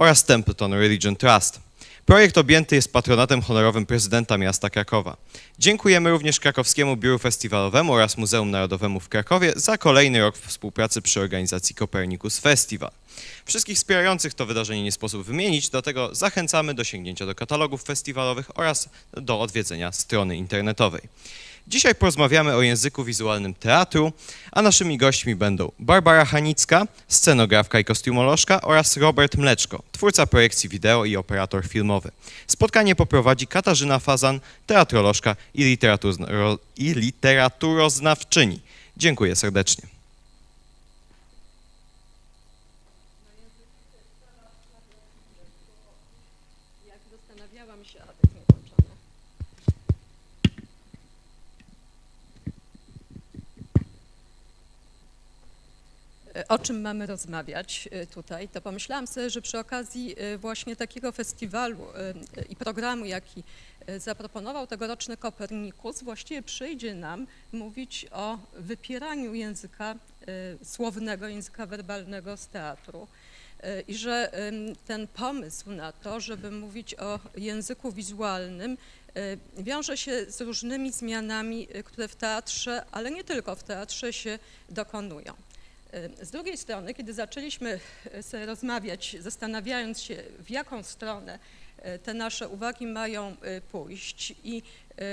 oraz Templeton Religion Trust. Projekt objęty jest patronatem honorowym prezydenta miasta Krakowa. Dziękujemy również Krakowskiemu Biuru Festiwalowemu oraz Muzeum Narodowemu w Krakowie za kolejny rok współpracy przy organizacji Copernicus Festival. Wszystkich wspierających to wydarzenie nie sposób wymienić, dlatego zachęcamy do sięgnięcia do katalogów festiwalowych oraz do odwiedzenia strony internetowej. Dzisiaj porozmawiamy o języku wizualnym teatru, a naszymi gośćmi będą Barbara Hanicka, scenografka i kostiumolożka oraz Robert Mleczko, twórca projekcji wideo i operator filmowy. Spotkanie poprowadzi Katarzyna Fazan, teatrolożka i literaturoznawczyni. Dziękuję serdecznie. Zastanawiałam się, a to jest niekończone. O czym mamy rozmawiać tutaj, to pomyślałam sobie, że przy okazji właśnie takiego festiwalu i programu, jaki zaproponował tegoroczny Copernicus, właściwie przyjdzie nam mówić o wypieraniu języka słownego, języka werbalnego z teatru. I że ten pomysł na to, żeby mówić o języku wizualnym, wiąże się z różnymi zmianami, które w teatrze, ale nie tylko w teatrze się dokonują. Z drugiej strony, kiedy zaczęliśmy sobie rozmawiać, zastanawiając się, w jaką stronę te nasze uwagi mają pójść i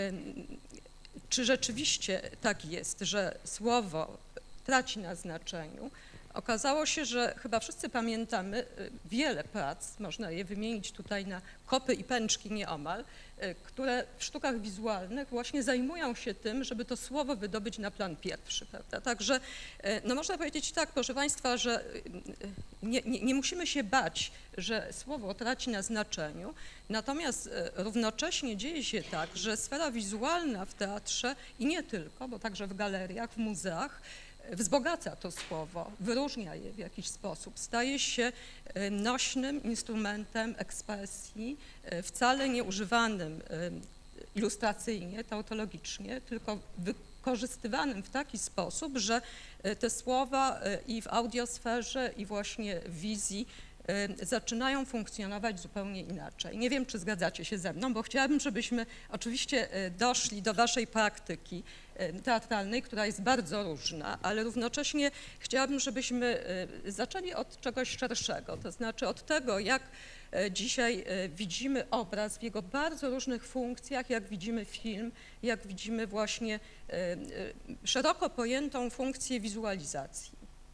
czy rzeczywiście tak jest, że słowo traci na znaczeniu, okazało się, że chyba wszyscy pamiętamy wiele prac, można je wymienić tutaj na kopy i pęczki nieomal, które w sztukach wizualnych właśnie zajmują się tym, żeby to słowo wydobyć na plan pierwszy, prawda? Także no można powiedzieć tak, proszę Państwa, że nie musimy się bać, że słowo traci na znaczeniu, natomiast równocześnie dzieje się tak, że sfera wizualna w teatrze i nie tylko, bo także w galeriach, w muzeach, wzbogaca to słowo, wyróżnia je w jakiś sposób, staje się nośnym instrumentem ekspresji, wcale nie używanym ilustracyjnie, tautologicznie, tylko wykorzystywanym w taki sposób, że te słowa i w audiosferze, i właśnie w wizji zaczynają funkcjonować zupełnie inaczej. Nie wiem, czy zgadzacie się ze mną, bo chciałabym, żebyśmy oczywiście doszli do waszej praktyki teatralnej, która jest bardzo różna, ale równocześnie chciałabym, żebyśmy zaczęli od czegoś szerszego, to znaczy od tego, jak dzisiaj widzimy obraz w jego bardzo różnych funkcjach, jak widzimy film, jak widzimy właśnie szeroko pojętą funkcję wizualizacji.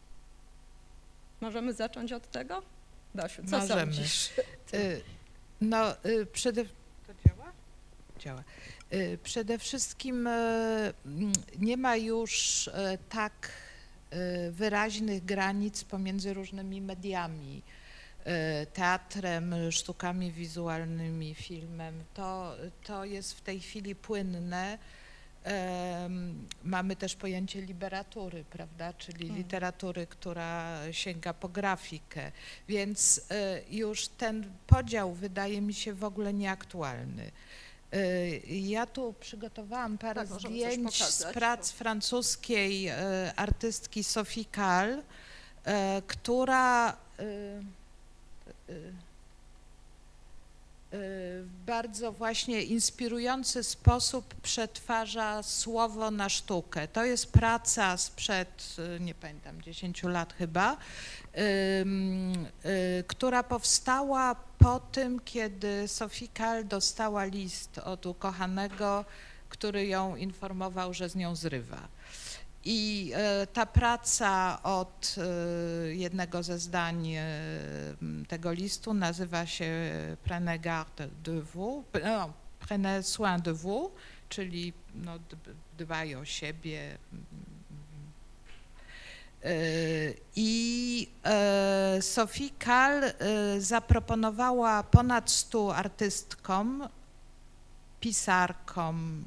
Możemy zacząć od tego? Basiu, co sądzisz? No, to działa? Działa. Przede wszystkim nie ma już tak wyraźnych granic pomiędzy różnymi mediami, teatrem, sztukami wizualnymi, filmem. To jest w tej chwili płynne. Mamy też pojęcie literatury, prawda, czyli literatury, która sięga po grafikę, więc już ten podział wydaje mi się w ogóle nieaktualny. Ja tu przygotowałam parę zdjęć z prac francuskiej artystki Sophie Calle, która w bardzo właśnie inspirujący sposób przetwarza słowo na sztukę. To jest praca sprzed, nie pamiętam, 10 lat chyba, która powstała po tym, kiedy Sophie Calle dostała list od ukochanego, który ją informował, że z nią zrywa. I ta praca od jednego ze zdań tego listu nazywa się Prenez garde de vous, Prenez soin de vous, czyli no, dbaj o siebie. I Sophie Calle zaproponowała ponad 100 artystkom, pisarkom,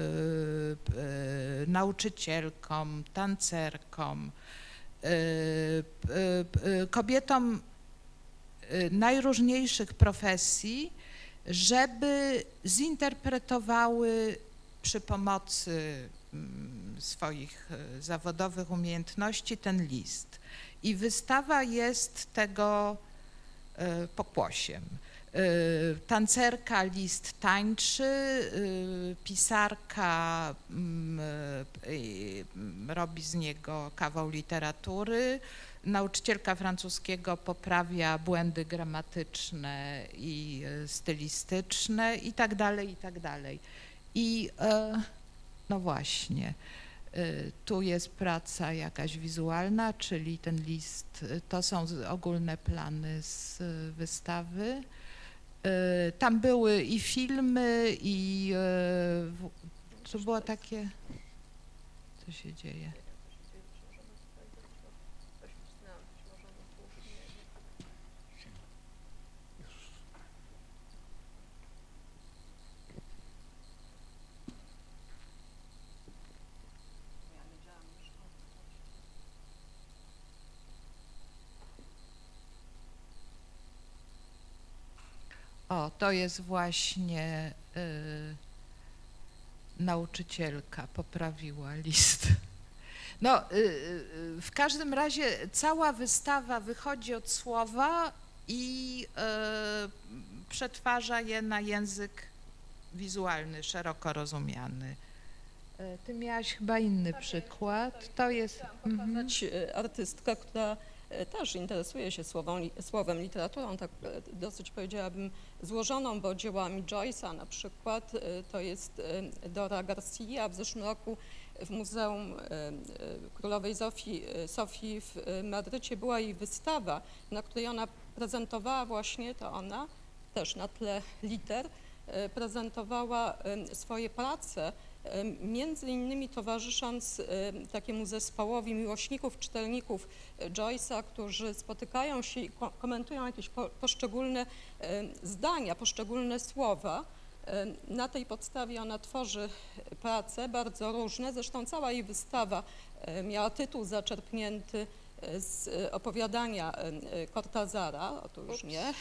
nauczycielkom, tancerkom, kobietom najróżniejszych profesji, żeby zinterpretowały przy pomocy swoich zawodowych umiejętności ten list. I wystawa jest tego pokłosiem. Tancerka Liszt tańczy, pisarka robi z niego kawał literatury, nauczycielka francuskiego poprawia błędy gramatyczne i stylistyczne i tak dalej, i tak dalej. I no właśnie, tu jest praca jakaś wizualna, czyli ten list, to są ogólne plany z wystawy. Tam były i filmy, i to było takie, co się dzieje? O, to jest właśnie nauczycielka, poprawiła list. No, w każdym razie cała wystawa wychodzi od słowa i przetwarza je na język wizualny, szeroko rozumiany. Ty miałaś chyba inny przykład. To jest... Chciałam pokazać artystkę, która też interesuje się słowem, literaturą, tak dosyć powiedziałabym złożoną, bo dziełami Joyce'a na przykład, to jest Dora Garcia. W zeszłym roku w Muzeum Królowej Sofii w Madrycie była jej wystawa, na której ona prezentowała właśnie, to ona też na tle liter, prezentowała swoje prace, między innymi towarzysząc takiemu zespołowi miłośników, czytelników Joyce'a, którzy spotykają się i komentują jakieś poszczególne zdania, poszczególne słowa. Na tej podstawie ona tworzy prace bardzo różne, zresztą cała jej wystawa miała tytuł zaczerpnięty z opowiadania Cortázara, otóż nie,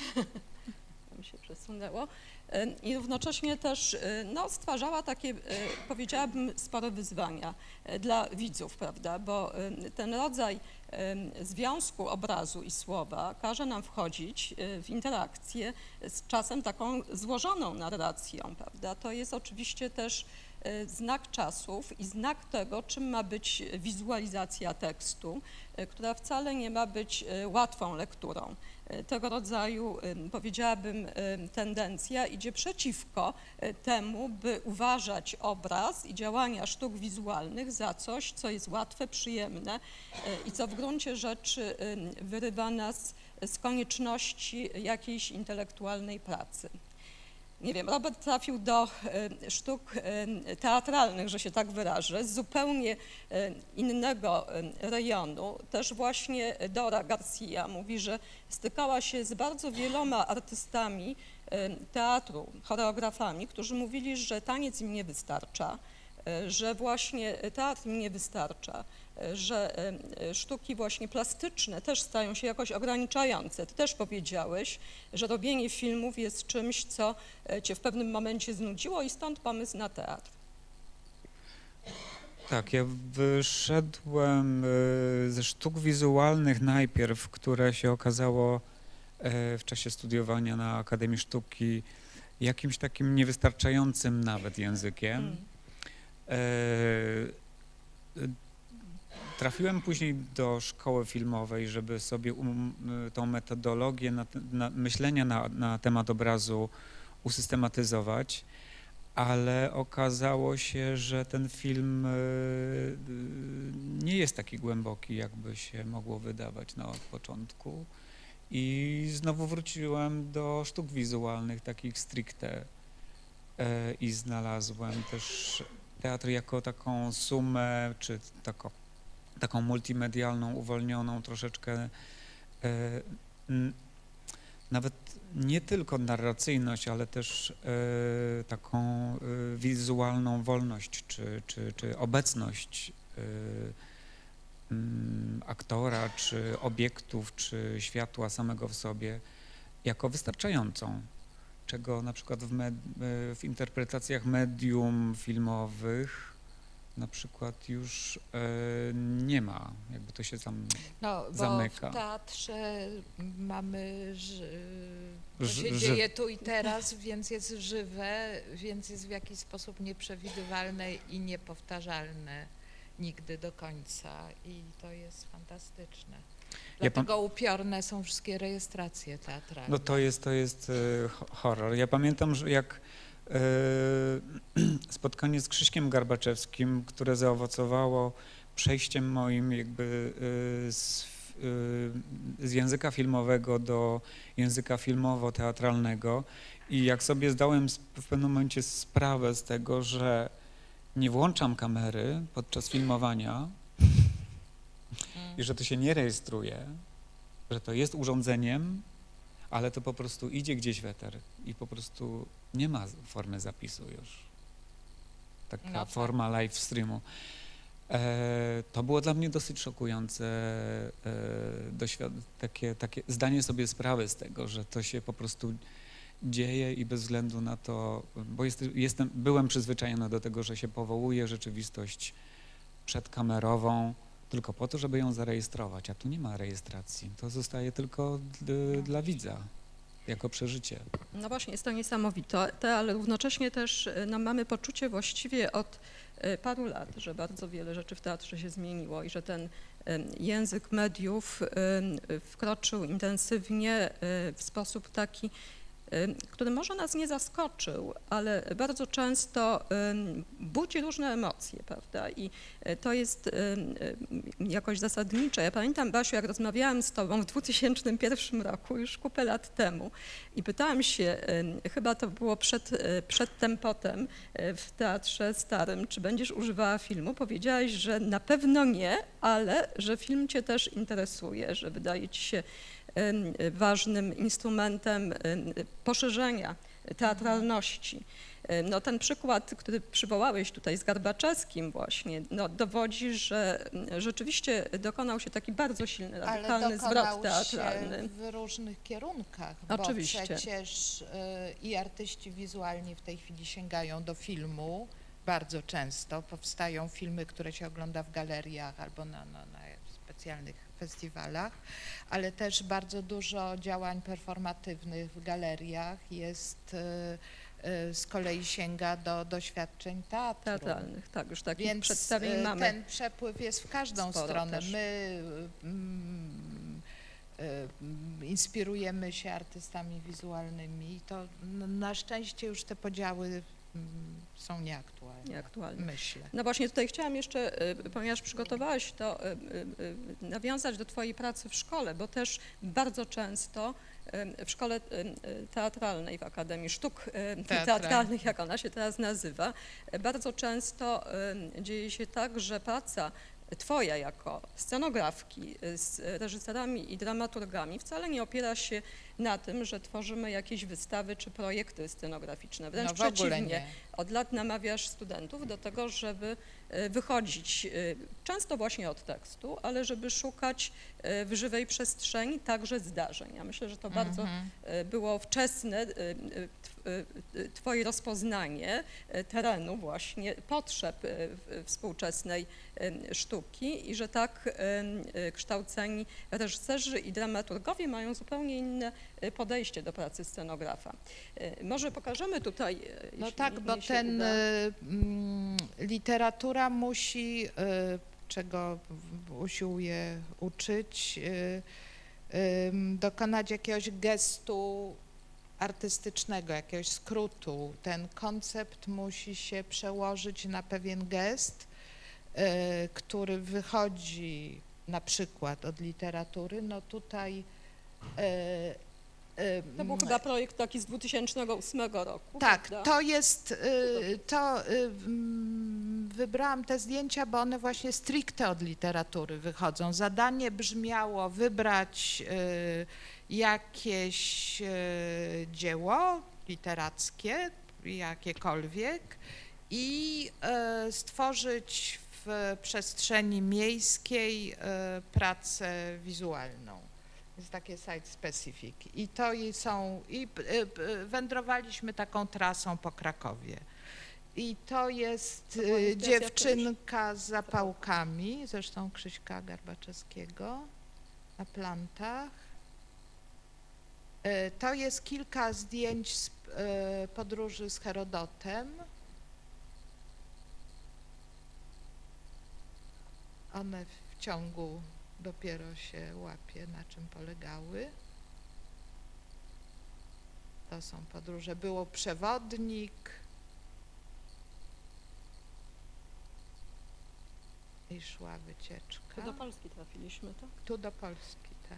mi się przesunęło, i równocześnie też no, stwarzała takie, powiedziałabym, spore wyzwania dla widzów, prawda, bo ten rodzaj związku obrazu i słowa każe nam wchodzić w interakcję z czasem taką złożoną narracją, prawda. To jest oczywiście też znak czasów i znak tego, czym ma być wizualizacja tekstu, która wcale nie ma być łatwą lekturą. Tego rodzaju, powiedziałabym, tendencja idzie przeciwko temu, by uważać obraz i działania sztuk wizualnych za coś, co jest łatwe, przyjemne i co w gruncie rzeczy wyrywa nas z konieczności jakiejś intelektualnej pracy. Nie wiem, Robert trafił do sztuk teatralnych, że się tak wyrażę, z zupełnie innego rejonu. Też właśnie Dora Garcia mówi, że stykała się z bardzo wieloma artystami teatru, choreografami, którzy mówili, że taniec im nie wystarcza, że właśnie teatr im nie wystarcza, że sztuki właśnie plastyczne też stają się jakoś ograniczające. Ty też powiedziałeś, że robienie filmów jest czymś, co cię w pewnym momencie znudziło i stąd pomysł na teatr. Tak, ja wyszedłem ze sztuk wizualnych najpierw, które się okazało w czasie studiowania na Akademii Sztuki jakimś takim niewystarczającym nawet językiem. Trafiłem później do szkoły filmowej, żeby sobie tą metodologię myślenia na temat obrazu usystematyzować, ale okazało się, że ten film nie jest taki głęboki, jakby się mogło wydawać na początku. I znowu wróciłem do sztuk wizualnych, takich stricte, i znalazłem też teatr jako taką sumę, czy taką multimedialną, uwolnioną troszeczkę, nawet nie tylko narracyjność, ale też taką wizualną wolność, czy obecność aktora, czy obiektów, czy światła samego w sobie jako wystarczającą, czego na przykład w interpretacjach medium filmowych na przykład już nie ma, jakby to się tam No, bo zamyka. w teatrze mamy, to się Ży- dzieje tu i teraz, więc jest żywe, więc jest w jakiś sposób nieprzewidywalne i niepowtarzalne nigdy do końca i to jest fantastyczne. Ja Dlatego upiorne są wszystkie rejestracje teatralne. No to jest horror. Ja pamiętam, że jak spotkanie z Krzyśkiem Garbaczewskim, które zaowocowało przejściem moim jakby z języka filmowego do języka filmowo-teatralnego i jak sobie zdałem w pewnym momencie sprawę z tego, że nie włączam kamery podczas filmowania i że to się nie rejestruje, że to jest urządzeniem, ale to po prostu idzie gdzieś w eter i po prostu nie ma formy zapisu już. Taka No tak. forma live streamu. To było dla mnie dosyć szokujące takie zdanie sobie sprawy z tego, że to się po prostu dzieje i bez względu na to, bo byłem przyzwyczajony do tego, że się powołuje rzeczywistość przedkamerową tylko po to, żeby ją zarejestrować, a tu nie ma rejestracji. To zostaje tylko dla widza, jako przeżycie. No właśnie, jest to niesamowite, ale równocześnie też no, mamy poczucie właściwie od paru lat, że bardzo wiele rzeczy w teatrze się zmieniło i że ten język mediów wkroczył intensywnie w sposób taki, który może nas nie zaskoczył, ale bardzo często budzi różne emocje, prawda? I to jest jakoś zasadnicze. Ja pamiętam, Basiu, jak rozmawiałam z tobą w 2001 roku, już kupę lat temu i pytałam się, chyba to było przedtem, potem w Teatrze Starym, czy będziesz używała filmu. Powiedziałaś, że na pewno nie, ale że film cię też interesuje, że wydaje ci się ważnym instrumentem poszerzenia teatralności. No, ten przykład, który przywołałeś tutaj z Garbaczewskim właśnie, no, dowodzi, że rzeczywiście dokonał się taki bardzo silny, radykalny zwrot teatralny. Się w różnych kierunkach, Oczywiście. bo przecież i artyści wizualni w tej chwili sięgają do filmu bardzo często. Powstają filmy, które się ogląda w galeriach albo na specjalnych festiwalach, ale też bardzo dużo działań performatywnych w galeriach jest, z kolei sięga do doświadczeń teatru. Teatralnych, tak, już takich Więc przedstawień mamy. ten przepływ jest w każdą sporo stronę. też. My inspirujemy się artystami wizualnymi i to na szczęście już te podziały są nieaktualne. Nieaktualne. Myślę. No właśnie tutaj chciałam jeszcze, ponieważ przygotowałaś to, nawiązać do twojej pracy w szkole, bo też bardzo często w szkole teatralnej, w Akademii Sztuk Teatralnych, jak ona się teraz nazywa, bardzo często dzieje się tak, że praca twoja jako scenografki z reżyserami i dramaturgami wcale nie opiera się na tym, że tworzymy jakieś wystawy czy projekty scenograficzne. Wręcz w ogóle przeciwnie. nie. Od lat namawiasz studentów do tego, żeby wychodzić często właśnie od tekstu, ale żeby szukać w żywej przestrzeni także zdarzeń. Ja myślę, że to bardzo było wczesne twoje rozpoznanie terenu właśnie, potrzeb współczesnej sztuki i że tak kształceni reżyserzy i dramaturgowie mają zupełnie inne podejście do pracy scenografa. Może pokażemy tutaj. No tak, bo ten literatura musi, czego usiłuje uczyć, dokonać jakiegoś gestu artystycznego, jakiegoś skrótu. Ten koncept musi się przełożyć na pewien gest, który wychodzi na przykład od literatury. No tutaj to był chyba projekt taki z 2008 roku. tak, prawda? to jest, wybrałam te zdjęcia, bo one właśnie stricte od literatury wychodzą. Zadanie brzmiało wybrać jakieś dzieło literackie, jakiekolwiek i stworzyć w przestrzeni miejskiej pracę wizualną. Jest takie site specific i to wędrowaliśmy taką trasą po Krakowie I to jest To była inspiracja dziewczynka z zapałkami, zresztą Krzyśka Garbaczewskiego na plantach. To jest kilka zdjęć z podróży z Herodotem. One w ciągu dopiero się łapie, na czym polegały. To są podróże. Było przewodnik. I szła wycieczka. Tu do Polski trafiliśmy, tak? Tu do Polski, tak.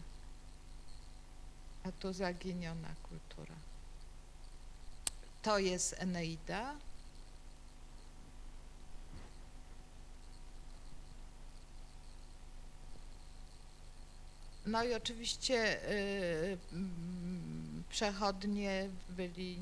A tu zaginiona kultura. To jest Eneida. No i oczywiście przechodnie byli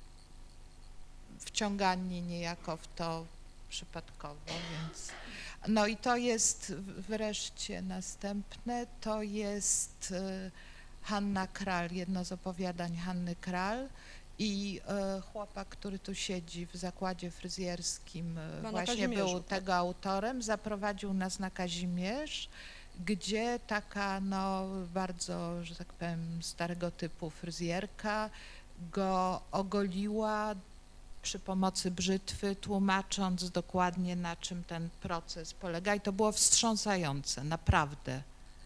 wciągani niejako w to przypadkowo, więc... No i to jest wreszcie następne, to jest Hanna Kral, jedno z opowiadań Hanny Kral i chłopak, który tu siedzi w zakładzie fryzjerskim, właśnie był tego autorem, zaprowadził nas na Kazimierz, gdzie taka no bardzo, że tak powiem, starego typu fryzjerka go ogoliła przy pomocy brzytwy, tłumacząc dokładnie, na czym ten proces polega i to było wstrząsające, naprawdę.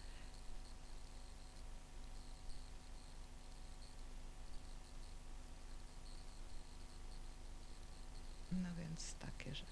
No więc takie rzeczy.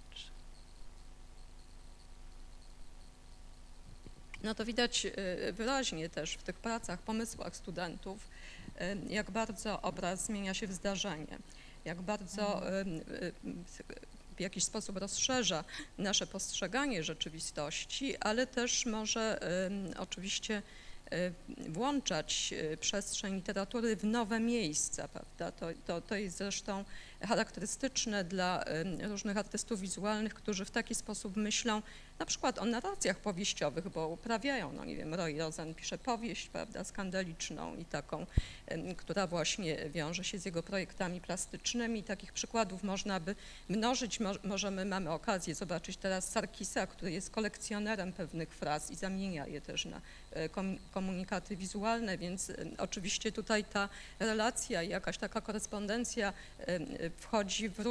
No to widać wyraźnie też w tych pracach, pomysłach studentów, jak bardzo obraz zmienia się w zdarzenie, jak bardzo w jakiś sposób rozszerza nasze postrzeganie rzeczywistości, ale też może oczywiście włączać przestrzeń literatury w nowe miejsca, prawda? To jest zresztą charakterystyczne dla różnych artystów wizualnych, którzy w taki sposób myślą na przykład o narracjach powieściowych, bo uprawiają, no nie wiem, Roy Rosen pisze powieść, prawda, skandaliczną i taką, która właśnie wiąże się z jego projektami plastycznymi. Takich przykładów można by mnożyć. Mamy okazję zobaczyć teraz Sarkisa, który jest kolekcjonerem pewnych fraz i zamienia je też na komunikaty wizualne, więc oczywiście tutaj ta relacja i jakaś taka korespondencja wchodzi w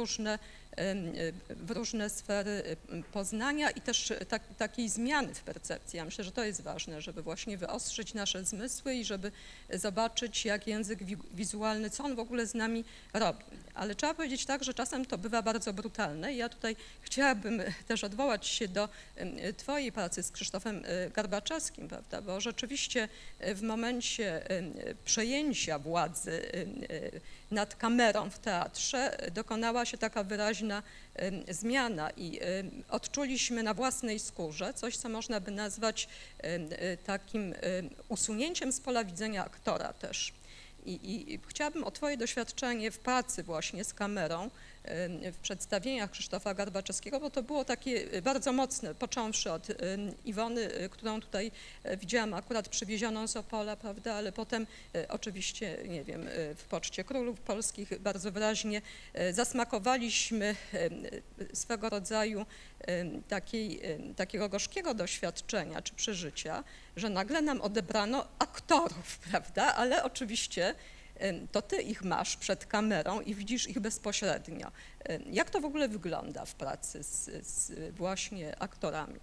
różne sfery poznania i też takiej zmiany w percepcji. Ja myślę, że to jest ważne, żeby właśnie wyostrzyć nasze zmysły i żeby zobaczyć, jak język wizualny, co on w ogóle z nami robi. Ale trzeba powiedzieć tak, że czasem to bywa bardzo brutalne. Ja tutaj chciałabym też odwołać się do twojej pracy z Krzysztofem Garbaczewskim, prawda, bo rzeczywiście w momencie przejęcia władzy nad kamerą w teatrze dokonała się taka wyraźna zmiana i odczuliśmy na własnej skórze coś, co można by nazwać takim usunięciem z pola widzenia aktora też. I chciałabym o twoje doświadczenie w pracy właśnie z kamerą, w przedstawieniach Krzysztofa Garbaczewskiego, bo to było takie bardzo mocne, począwszy od Iwony, którą tutaj widziałam akurat przywiezioną z Opola, prawda, ale potem oczywiście, nie wiem, w Poczcie Królów Polskich bardzo wyraźnie zasmakowaliśmy swego rodzaju takiego gorzkiego doświadczenia czy przeżycia, że nagle nam odebrano aktorów, prawda, ale oczywiście to ty ich masz przed kamerą i widzisz ich bezpośrednio. Jak to w ogóle wygląda w pracy z właśnie aktorami?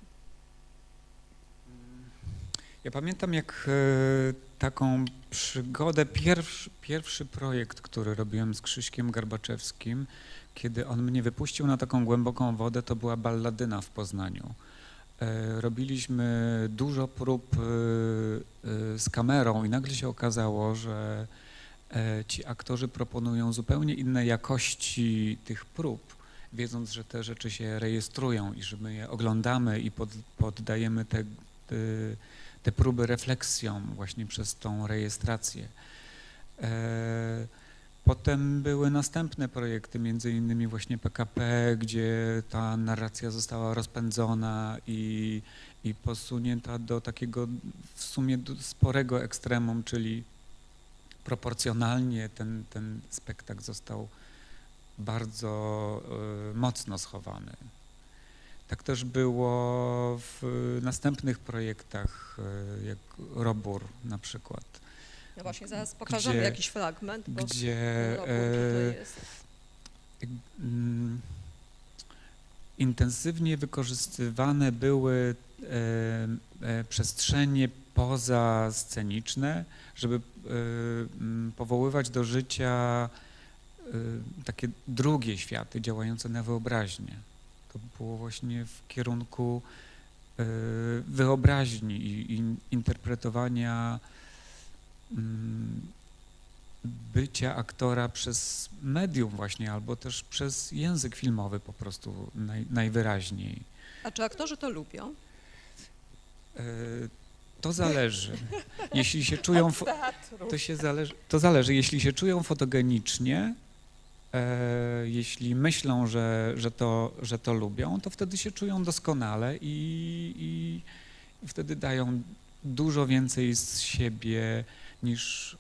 Ja pamiętam, jak taką przygodę, pierwszy projekt, który robiłem z Krzyśkiem Garbaczewskim, kiedy on mnie wypuścił na taką głęboką wodę, to była Balladyna w Poznaniu. Robiliśmy dużo prób z kamerą i nagle się okazało, że ci aktorzy proponują zupełnie inne jakości tych prób, wiedząc, że te rzeczy się rejestrują i że my je oglądamy i poddajemy te próby refleksjom właśnie przez tą rejestrację. Potem były następne projekty, między innymi właśnie PKP, gdzie ta narracja została rozpędzona i posunięta do takiego w sumie sporego ekstremum, czyli proporcjonalnie ten spektakl został bardzo mocno schowany. Tak też było w następnych projektach, jak Robór na przykład. No właśnie, zaraz pokażemy jakiś fragment, bo gdzie tutaj jest. Intensywnie wykorzystywane były przestrzenie pozasceniczne, żeby powoływać do życia takie drugie światy działające na wyobraźnię. To było właśnie w kierunku wyobraźni i interpretowania bycia aktora przez medium właśnie, albo też przez język filmowy po prostu najwyraźniej. A czy aktorzy to lubią? To zależy. Jeśli się czują, to zależy. Jeśli się czują fotogenicznie, jeśli myślą, że to lubią, to wtedy się czują doskonale i wtedy dają dużo więcej z siebie niż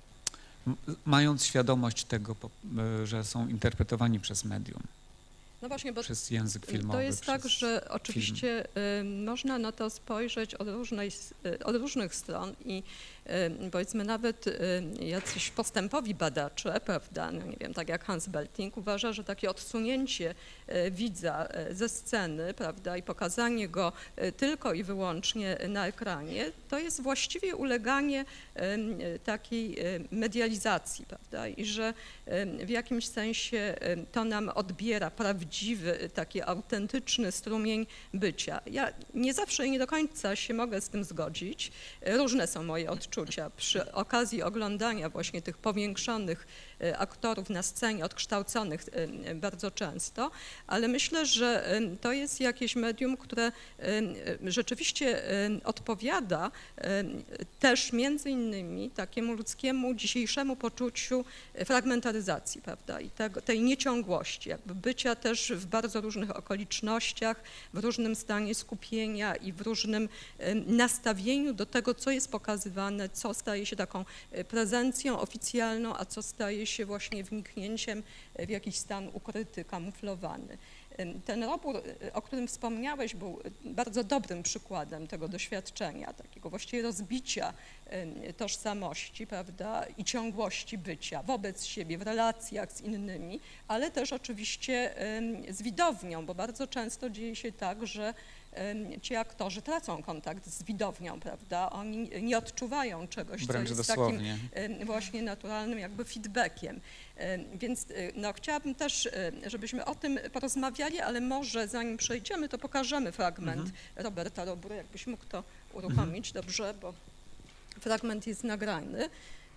mając świadomość tego, że są interpretowani przez medium. No właśnie, bo przez język filmowy. To jest tak, że oczywiście można na to spojrzeć od różnych stron i powiedzmy nawet jacyś postępowi badacze, prawda, no nie wiem, tak jak Hans Belting uważa, że takie odsunięcie widza ze sceny, prawda, i pokazanie go tylko i wyłącznie na ekranie, to jest właściwie uleganie takiej medializacji, prawda, i że w jakimś sensie to nam odbiera prawdziwy, taki autentyczny strumień bycia. Ja nie zawsze i nie do końca się mogę z tym zgodzić. Różne są moje odczucia przy okazji oglądania właśnie tych powiększonych aktorów na scenie, odkształconych bardzo często, ale myślę, że to jest jakieś medium, które rzeczywiście odpowiada też między innymi takiemu ludzkiemu dzisiejszemu poczuciu fragmentaryzacji, prawda, i tej nieciągłości, jakby bycia też w bardzo różnych okolicznościach, w różnym stanie skupienia i w różnym nastawieniu do tego, co jest pokazywane, co staje się taką prezencją oficjalną, a co staje się właśnie wniknięciem w jakiś stan ukryty, kamuflowany. Ten Robór, o którym wspomniałeś, był bardzo dobrym przykładem tego doświadczenia, takiego właściwie rozbicia tożsamości, prawda, i ciągłości bycia wobec siebie, w relacjach z innymi, ale też oczywiście z widownią, bo bardzo często dzieje się tak, że ci aktorzy tracą kontakt z widownią, prawda, oni nie odczuwają czegoś, co jest dosłownie takim właśnie naturalnym jakby feedbackiem. Więc no, chciałabym też, żebyśmy o tym porozmawiali, ale może zanim przejdziemy, to pokażemy fragment Roberta Robura, jakbyś mógł to uruchomić, dobrze, bo fragment jest nagrany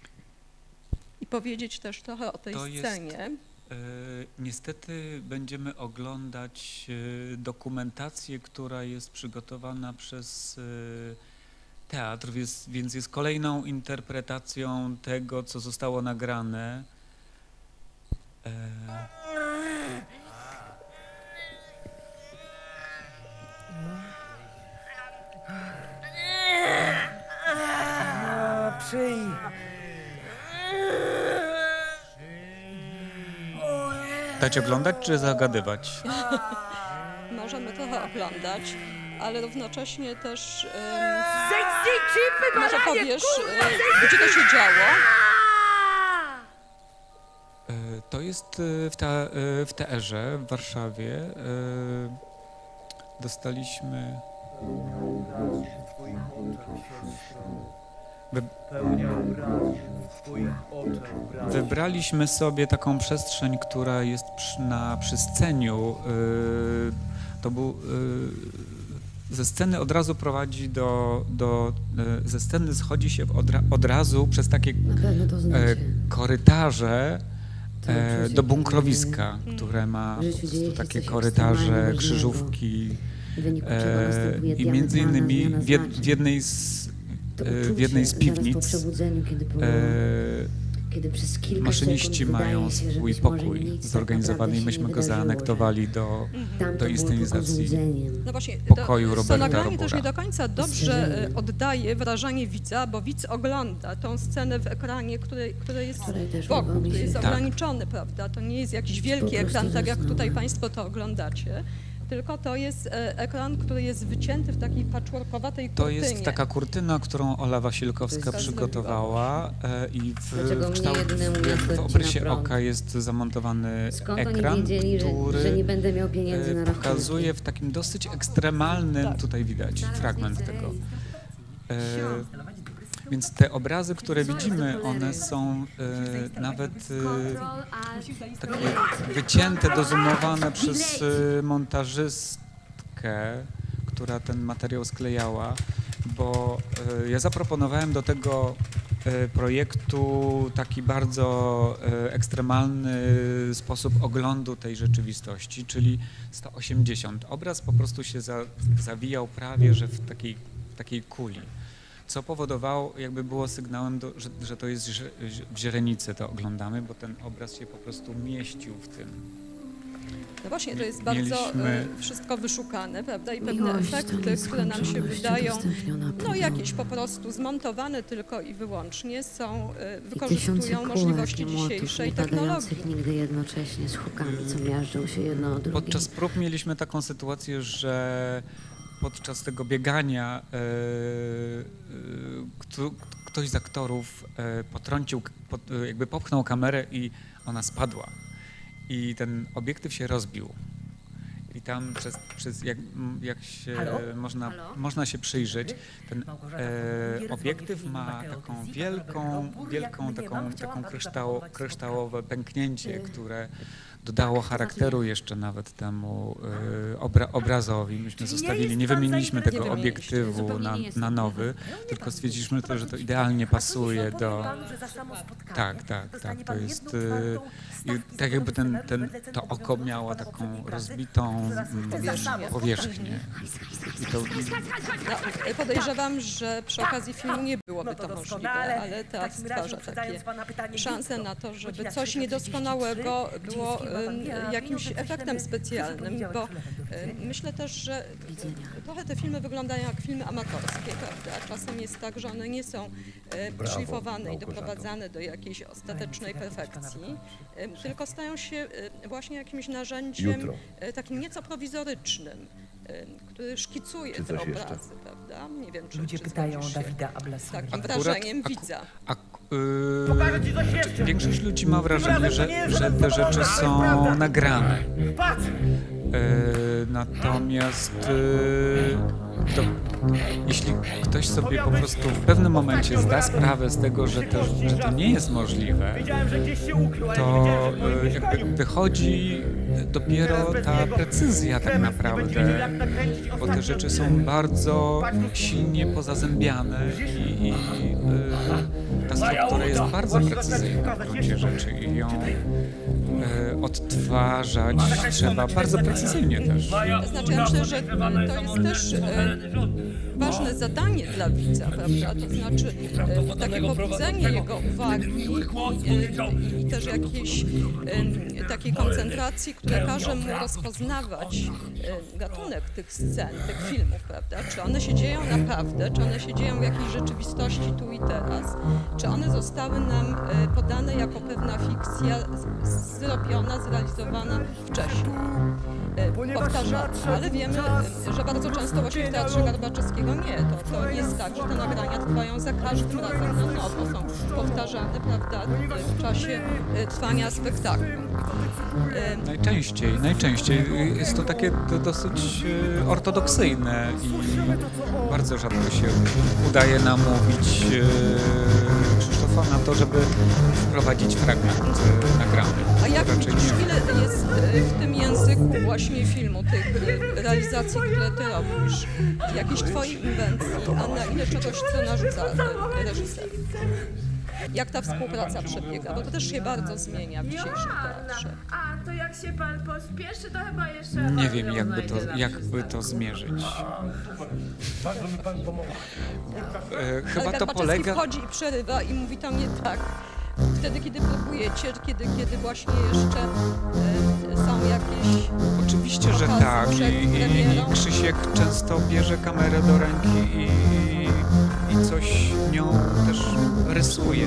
i powiedzieć też trochę o tej scenie. Niestety będziemy oglądać dokumentację, która jest przygotowana przez teatr, więc jest kolejną interpretacją tego, co zostało nagrane. Dać oglądać czy zagadywać? Możemy trochę oglądać, ale równocześnie też może powiesz, gdzie to się działo? To jest w TR-ze w Warszawie. Dostaliśmy... Wybraliśmy sobie taką przestrzeń, która jest na przysceniu. To był ze sceny od razu prowadzi ze sceny schodzi się od razu przez takie korytarze do bunkrowiska, które ma po prostu takie korytarze, krzyżówki i między innymi w jednej z piwnic kiedy przez kilka Maszyniści sekund mają wydaje się, że swój być może pokój nic zorganizowany tak i naprawdę się myśmy nie go wydarzyło, zaanektowali że do tam to było tylko inscenizacji. złudzeniem. No właśnie, Pokoju to Roberta nagranie też Robora. nie do końca dobrze oddaje wrażenie widza, bo widz ogląda tą scenę w ekranie, który jest Wczoraj też wokół, udało mi który się- jest Tak. ograniczony, prawda? To nie jest jakiś wielki prostu ekran, tak jak tutaj zasnąłem. Państwo to oglądacie, tylko to jest ekran, który jest wycięty w takiej patchworkowatej To kurtynie. jest taka kurtyna, którą Ola Wasilkowska To jest przygotowała i Dlaczego mnie jednemu miasto w odcina obrysie prąd? oka jest zamontowany Skąd ekran, oni wiedzieli, że który nie będę miał pieniędzy na rachunki? pokazuje w takim dosyć ekstremalnym, Tak. tutaj widać fragment tego. Więc te obrazy, które widzimy, one są nawet takie wycięte, dozumowane przez montażystkę, która ten materiał sklejała, bo ja zaproponowałem do tego projektu taki bardzo ekstremalny sposób oglądu tej rzeczywistości, czyli 180. Obraz po prostu się zawijał prawie, że w takiej kuli, co powodowało, jakby było sygnałem, że to jest w źrenicy to oglądamy, bo ten obraz się po prostu mieścił w tym. No właśnie, to jest bardzo Mieliśmy- wszystko wyszukane, prawda? I pewne Miłość to efekty, które nam się nieskończoność wydają udostępniona no próbą. jakieś po prostu zmontowane tylko i wyłącznie są, I tysiące wykorzystują kółek możliwości i młotów dzisiejszej nie technologii. padających nigdy jednocześnie z hukami, co miażdżą się jedno o drugie. Podczas prób mieliśmy taką sytuację, że podczas tego biegania ktoś z aktorów potrącił, jakby popchnął kamerę i ona spadła. I ten obiektyw się rozbił. I tam jak się można się przyjrzeć, ten obiektyw ma taką wielką taką kryształowe pęknięcie, które dodało charakteru jeszcze nawet temu obrazowi. Myśmy zostawili, nie wymieniliśmy tego obiektywu na nowy, tylko stwierdziliśmy, że to idealnie pasuje do... Tak, to jest... I tak jakby to oko miało taką rozbitą powierzchnię. No, podejrzewam, że przy okazji filmu nie byłoby to możliwe, ale teatr stwarza takie szanse na to, żeby coś niedoskonałego było jakimś efektem specjalnym, bo myślę też, że trochę te filmy wyglądają jak filmy amatorskie, prawda? Czasem jest tak, że one nie są szlifowane i doprowadzane do jakiejś ostatecznej perfekcji, tylko stają się właśnie jakimś narzędziem takim nieco prowizorycznym, który szkicuje te obrazy, prawda? Nie wiem, czy Ludzie pytają zgodzisz się Dawida z Ablasada. takim wrażeniem widza. Większość ludzi ma wrażenie, że te rzeczy są nagrane. Natomiast jeśli ktoś sobie po prostu w pewnym momencie zda sprawę z tego, że to nie jest możliwe, to jakby wychodzi dopiero ta precyzja tak naprawdę, bo te rzeczy są bardzo silnie pozazębiane i ta struktura jest bardzo precyzyjna w gruncie rzeczy i ją odtwarzać trzeba bardzo precyzyjnie też. Znaczy, ja myślę, że to jest też ważne zadanie dla widza, prawda? To znaczy takie pobudzenie jego uwagi i też jakiejś takiej koncentracji, które każe mu rozpoznawać gatunek tych scen, tych filmów, prawda? Czy one się dzieją naprawdę, czy one się dzieją w jakiejś rzeczywistości tu i teraz, czy one zostały nam podane jako pewna fikcja zrobiona, zrealizowana wcześniej. Powtarzane, ale wiemy, że bardzo często właśnie w Teatrze Garbaczewskiego nie. To jest tak, że te nagrania trwają za każdym razem na nowo, są powtarzane, prawda, w czasie trwania spektaklu. Najczęściej. Jest to takie dosyć ortodoksyjne i bardzo rzadko się udaje namówić Krzysztofa na to, żeby wprowadzić fragment nagrany. A jak Raczej widzisz, nie. ile jest w tym języku właśnie filmu, tych realizacji, które ty robisz, jakiejś twojej inwencji, a na ile czegoś, co narzuca reżyser? Jak ta współpraca przebiega? Bo to też się bardzo zmienia w dzisiejszym teatrze. A to jak się pan pospieszy, to chyba jeszcze... Nie wiem, jakby to zmierzyć. Chyba Ale to Garbaczewski polega... wchodzi i przerywa i mówi to nie tak. wtedy, kiedy próbujecie, kiedy właśnie jeszcze są jakieś... Oczywiście, że pokazy tak. przed I premierą? Krzysiek często bierze kamerę do ręki i coś nią też rysuje.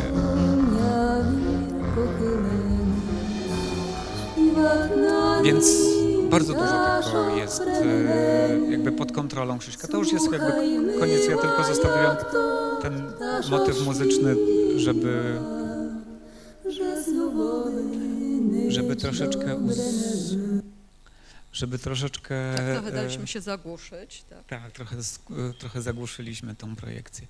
Więc bardzo dużo tego jest jakby pod kontrolą Krzyśka. To już jest jakby koniec. Ja tylko zostawiłem ten motyw muzyczny, żeby troszeczkę Tak, trochę daliśmy się zagłuszyć. Tak. Tak, trochę zagłuszyliśmy tą projekcję.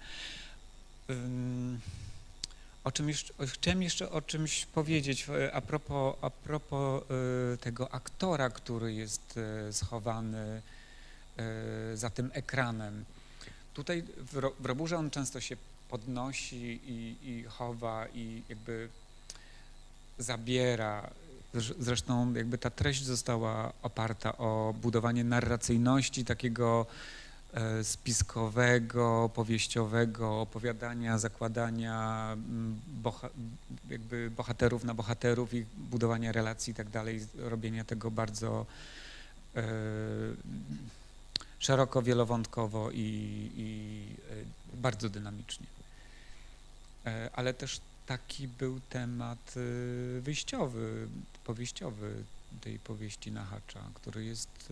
Chciałem jeszcze o czymś powiedzieć a propos tego aktora, który jest schowany za tym ekranem. Tutaj w Roburze on często się podnosi i chowa i jakby zabiera. Zresztą jakby ta treść została oparta o budowanie narracyjności takiego spiskowego, powieściowego opowiadania, zakładania jakby bohaterów na bohaterów i budowania relacji i tak dalej, robienia tego bardzo szeroko, wielowątkowo i bardzo dynamicznie. Ale też taki był temat wyjściowy, powieściowy tej powieści Nahacza, który jest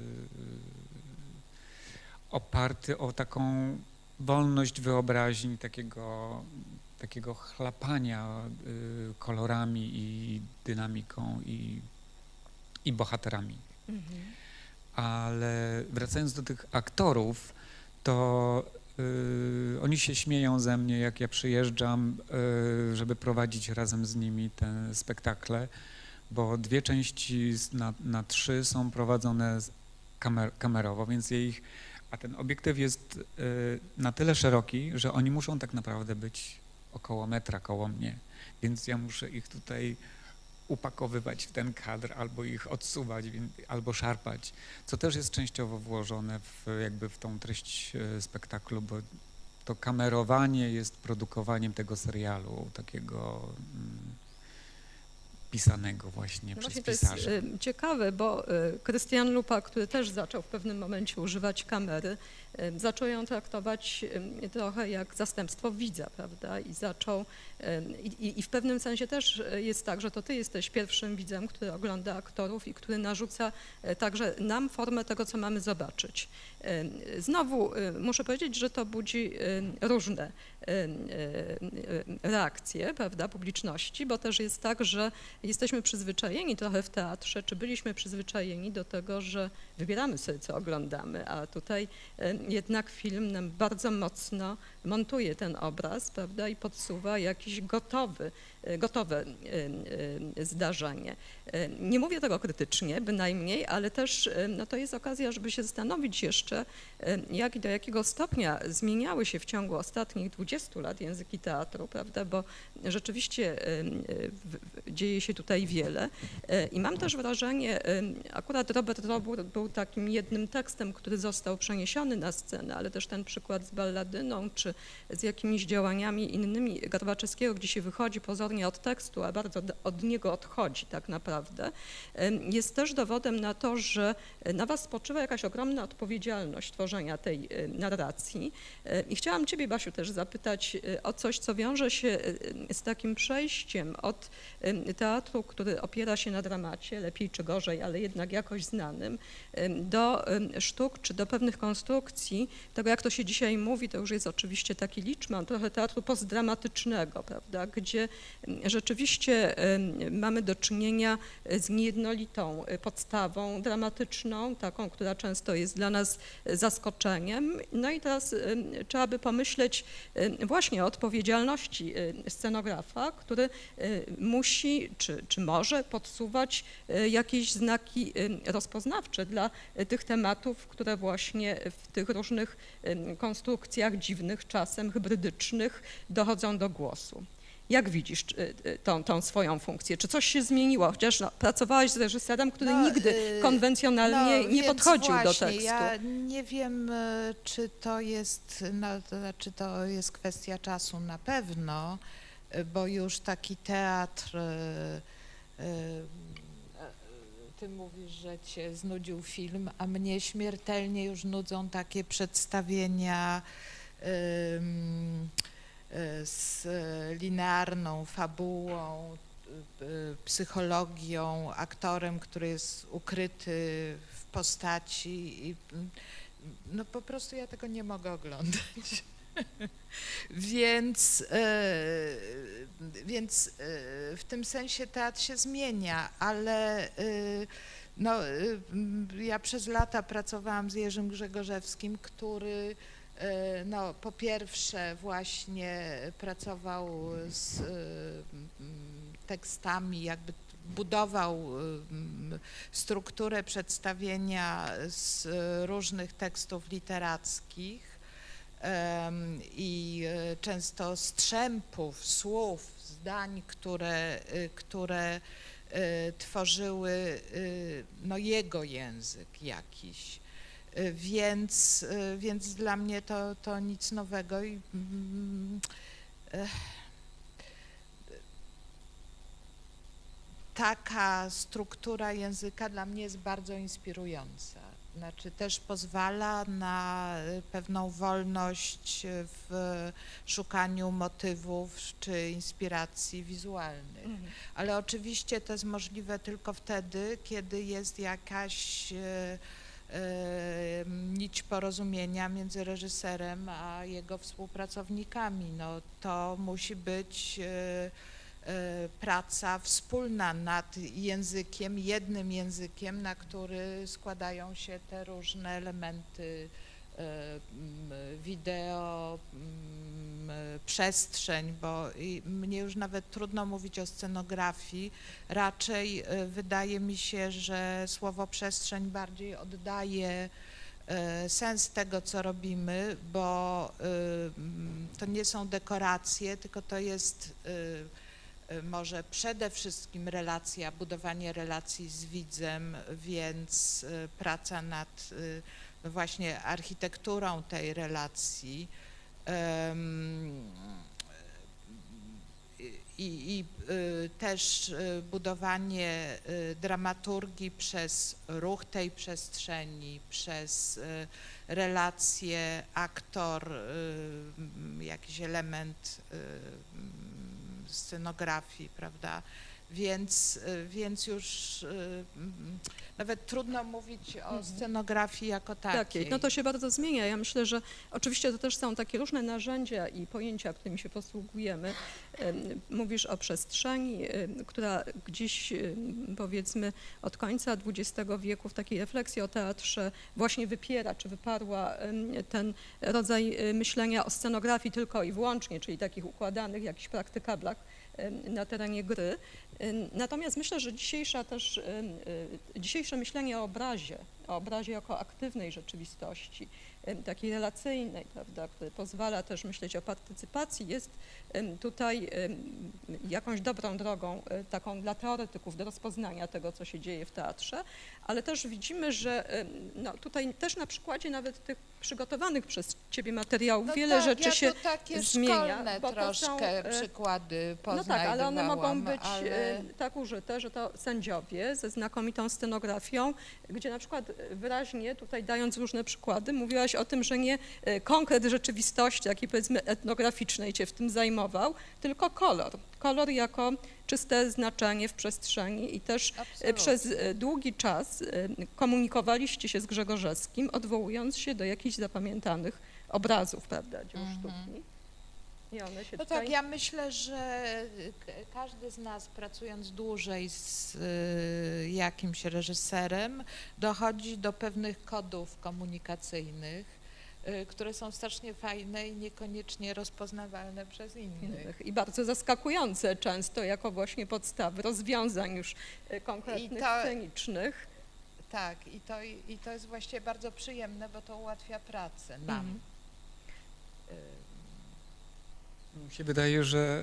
oparty o taką wolność wyobraźni, takiego chlapania kolorami i dynamiką i bohaterami. Mhm. Ale wracając do tych aktorów, to oni się śmieją ze mnie, jak ja przyjeżdżam, żeby prowadzić razem z nimi te spektakle, bo 2 części na 3 są prowadzone kamerowo, więc a ten obiektyw jest na tyle szeroki, że oni muszą tak naprawdę być około metra koło mnie, więc ja muszę ich tutaj upakowywać w ten kadr, albo ich odsuwać, albo szarpać, co też jest częściowo włożone jakby w tą treść spektaklu, bo to kamerowanie jest produkowaniem tego serialu, takiego pisanego właśnie No przez właśnie to jest pisarzy. ciekawe, bo Krystian Lupa, który też zaczął w pewnym momencie używać kamery, zaczął ją traktować trochę jak zastępstwo widza, prawda? I zaczął, i w pewnym sensie też jest tak, że to ty jesteś pierwszym widzem, który ogląda aktorów i który narzuca także nam formę tego, co mamy zobaczyć. Znowu muszę powiedzieć, że to budzi różne reakcje, prawda, publiczności, bo też jest tak, że jesteśmy przyzwyczajeni trochę w teatrze, czy byliśmy przyzwyczajeni do tego, że wybieramy sobie, co oglądamy, a tutaj jednak film nam bardzo mocno montuje ten obraz, prawda, i podsuwa jakiś gotowe zdarzenie. Nie mówię tego krytycznie, bynajmniej, ale też no, to jest okazja, żeby się zastanowić jeszcze, jak i do jakiego stopnia zmieniały się w ciągu ostatnich 20 lat języki teatru, prawda, bo rzeczywiście dzieje się tutaj wiele i mam też wrażenie, akurat Robert Robur był takim jednym tekstem, który został przeniesiony na scenę, ale też ten przykład z Balladyną, czy z jakimiś działaniami innymi Garbaczewskiego, gdzie się wychodzi pozornie od tekstu, a bardzo od niego odchodzi tak naprawdę, jest też dowodem na to, że na was spoczywa jakaś ogromna odpowiedzialność tworzenia tej narracji. I chciałam ciebie, Basiu, też zapytać o coś, co wiąże się z takim przejściem od teatru, który opiera się na dramacie, lepiej czy gorzej, ale jednak jakoś znanym, do sztuk czy do pewnych konstrukcji, tego jak to się dzisiaj mówi, to już jest oczywiście taki liczman, trochę teatru postdramatycznego, prawda, gdzie rzeczywiście mamy do czynienia z niejednolitą podstawą dramatyczną, taką, która często jest dla nas zaskoczeniem. No i teraz trzeba by pomyśleć właśnie o odpowiedzialności scenografa, który musi czy może podsuwać jakieś znaki rozpoznawcze dla tych tematów, które właśnie w tych różnych konstrukcjach dziwnych, czasem hybrydycznych dochodzą do głosu. Jak widzisz tą swoją funkcję? Czy coś się zmieniło? Chociaż pracowałaś z reżyserem, który nigdy konwencjonalnie nie podchodził do tekstu. Ja nie wiem, czy to jest kwestia czasu na pewno, bo już taki teatr, ty mówisz, że cię znudził film, a mnie śmiertelnie już nudzą takie przedstawienia z linearną fabułą, psychologią, aktorem, który jest ukryty w postaci i no po prostu ja tego nie mogę oglądać. Więc w tym sensie teatr się zmienia, ale no, ja przez lata pracowałam z Jerzym Grzegorzewskim, który no, po pierwsze właśnie pracował z tekstami, jakby budował strukturę przedstawienia z różnych tekstów literackich i często strzępów, słów, zdań, które tworzyły no, jego język jakiś. Więc dla mnie to nic nowego i taka struktura języka dla mnie jest bardzo inspirująca. Znaczy też pozwala na pewną wolność w szukaniu motywów czy inspiracji wizualnych. Ale oczywiście to jest możliwe tylko wtedy, kiedy jest jakaś nić porozumienia między reżyserem a jego współpracownikami. No, to musi być praca wspólna nad językiem, jednym językiem, na który składają się te różne elementy wideo, przestrzeń, bo mnie już nawet trudno mówić o scenografii. Raczej wydaje mi się, że słowo przestrzeń bardziej oddaje sens tego, co robimy, bo to nie są dekoracje, tylko to jest może przede wszystkim relacja, budowanie relacji z widzem, więc praca nad właśnie architekturą tej relacji i też budowanie dramaturgii przez ruch tej przestrzeni, przez relacje aktor, jakiś element scenografii, prawda? Więc już nawet trudno mówić o scenografii jako takiej. No to się bardzo zmienia. Ja myślę, że oczywiście to też są takie różne narzędzia i pojęcia, którymi się posługujemy. Mówisz o przestrzeni, która gdzieś powiedzmy od końca XX wieku w takiej refleksji o teatrze właśnie wypiera, czy wyparła ten rodzaj myślenia o scenografii tylko i wyłącznie, czyli takich układanych jakichś praktykablach na terenie gry. Natomiast myślę, że dzisiejsze myślenie o obrazie jako aktywnej rzeczywistości, takiej relacyjnej, prawda, które pozwala też myśleć o partycypacji, jest tutaj jakąś dobrą drogą taką dla teoretyków do rozpoznania tego, co się dzieje w teatrze, ale też widzimy, że no, tutaj też na przykładzie nawet tych przygotowanych przez Ciebie materiałów No wiele tak, rzeczy ja się tu takie zmienia. szkolne Bo to troszkę są, przykłady no tak, poznajdowałam. ale one mogą być ale... tak użyte, że to sędziowie ze znakomitą scenografią, gdzie na przykład wyraźnie tutaj dając różne przykłady, mówiłaś o tym, że nie konkret rzeczywistości, takiej powiedzmy etnograficznej Cię w tym zajmował, tylko kolor. Kolor jako czyste znaczenie w przestrzeni i też Absolutnie. przez długi czas komunikowaliście się z Grzegorzewskim, odwołując się do jakichś zapamiętanych obrazów, prawda, dzieł sztuki. I one się No tutaj... tak, ja myślę, że każdy z nas pracując dłużej z jakimś reżyserem dochodzi do pewnych kodów komunikacyjnych, które są strasznie fajne i niekoniecznie rozpoznawalne przez innych. I bardzo zaskakujące często jako właśnie podstawy rozwiązań już konkretnych, scenicznych. Tak, i to jest właściwie bardzo przyjemne, bo to ułatwia pracę nam. Mi się wydaje, że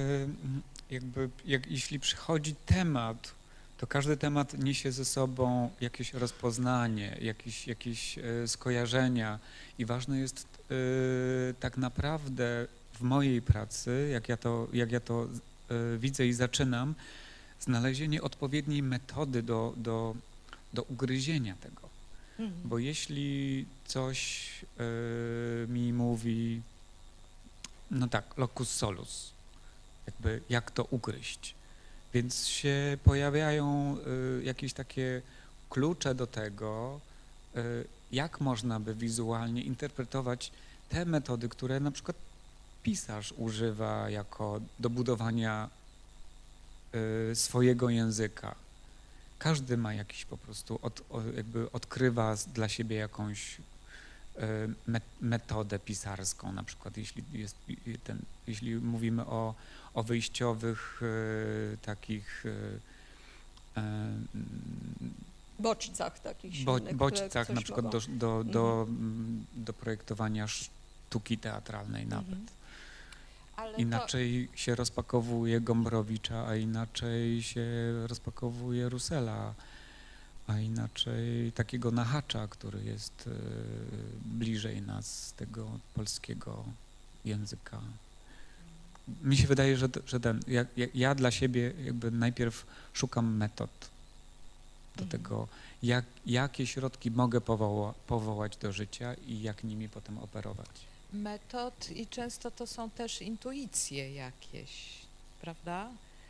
jeśli przychodzi temat, to każdy temat niesie ze sobą jakieś rozpoznanie, jakieś skojarzenia i ważne jest tak naprawdę w mojej pracy, jak ja to widzę i zaczynam, znalezienie odpowiedniej metody do ugryzienia tego. Bo jeśli coś mi mówi, no tak, locus solus, jakby jak to ugryźć, więc się pojawiają jakieś takie klucze do tego, jak można by wizualnie interpretować te metody, które na przykład pisarz używa jako do budowania swojego języka. Każdy ma jakiś po prostu, jakby odkrywa dla siebie jakąś metodę pisarską, na przykład jeśli mówimy o wyjściowych takich Bodźcach takich silnych, bodźcach które na przykład mogą. do projektowania sztuki teatralnej nawet. Ale Inaczej się rozpakowuje Gombrowicza, a inaczej się rozpakowuje Russella, a inaczej takiego Nahacza, który jest bliżej nas z tego polskiego języka. Mi się wydaje, że ja dla siebie jakby najpierw szukam metod do tego, jakie środki mogę powołać do życia i jak nimi potem operować. metod i często to są też intuicje jakieś, prawda?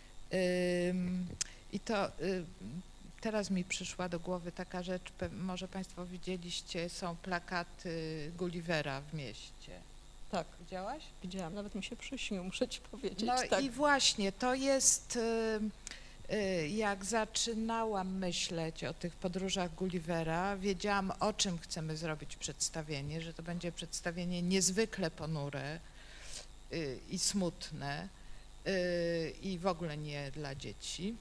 I to teraz mi przyszła do głowy taka rzecz, może Państwo widzieliście, są plakaty Gullivera w mieście. Tak, Widziałaś? widziałam, nawet mi się przyśnił, muszę ci powiedzieć. No tak. i właśnie, to jest, jak zaczynałam myśleć o tych podróżach Gullivera, wiedziałam, o czym chcemy zrobić przedstawienie, że to będzie przedstawienie niezwykle ponure i smutne i w ogóle nie dla dzieci.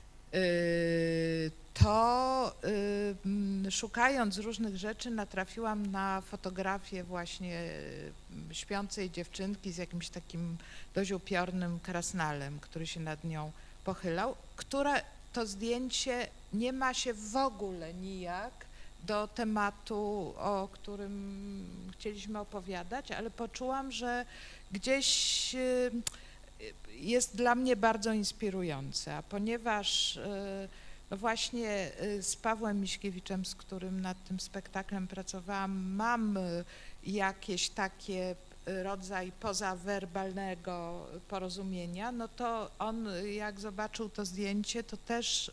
To szukając różnych rzeczy natrafiłam na fotografię właśnie śpiącej dziewczynki z jakimś takim dość upiornym krasnalem, który się nad nią pochylał, które to zdjęcie nie ma się w ogóle nijak do tematu, o którym chcieliśmy opowiadać, ale poczułam, że gdzieś jest dla mnie bardzo inspirujące, a ponieważ no właśnie z Pawłem Miśkiewiczem, z którym nad tym spektaklem pracowałam, mam jakieś takie rodzaj pozawerbalnego porozumienia, no to on jak zobaczył to zdjęcie, to też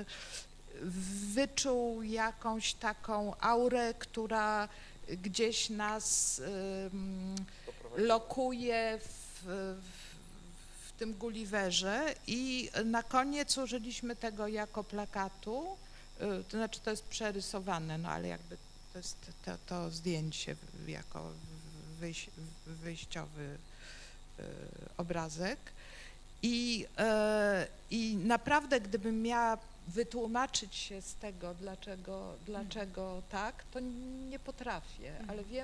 wyczuł jakąś taką aurę, która gdzieś nas lokuje w tym Gulliverze i na koniec użyliśmy tego jako plakatu, to znaczy to jest przerysowane, no ale jakby to jest to zdjęcie jako wyjściowy obrazek i naprawdę gdybym miała wytłumaczyć się z tego, dlaczego tak, to nie potrafię, ale wiem,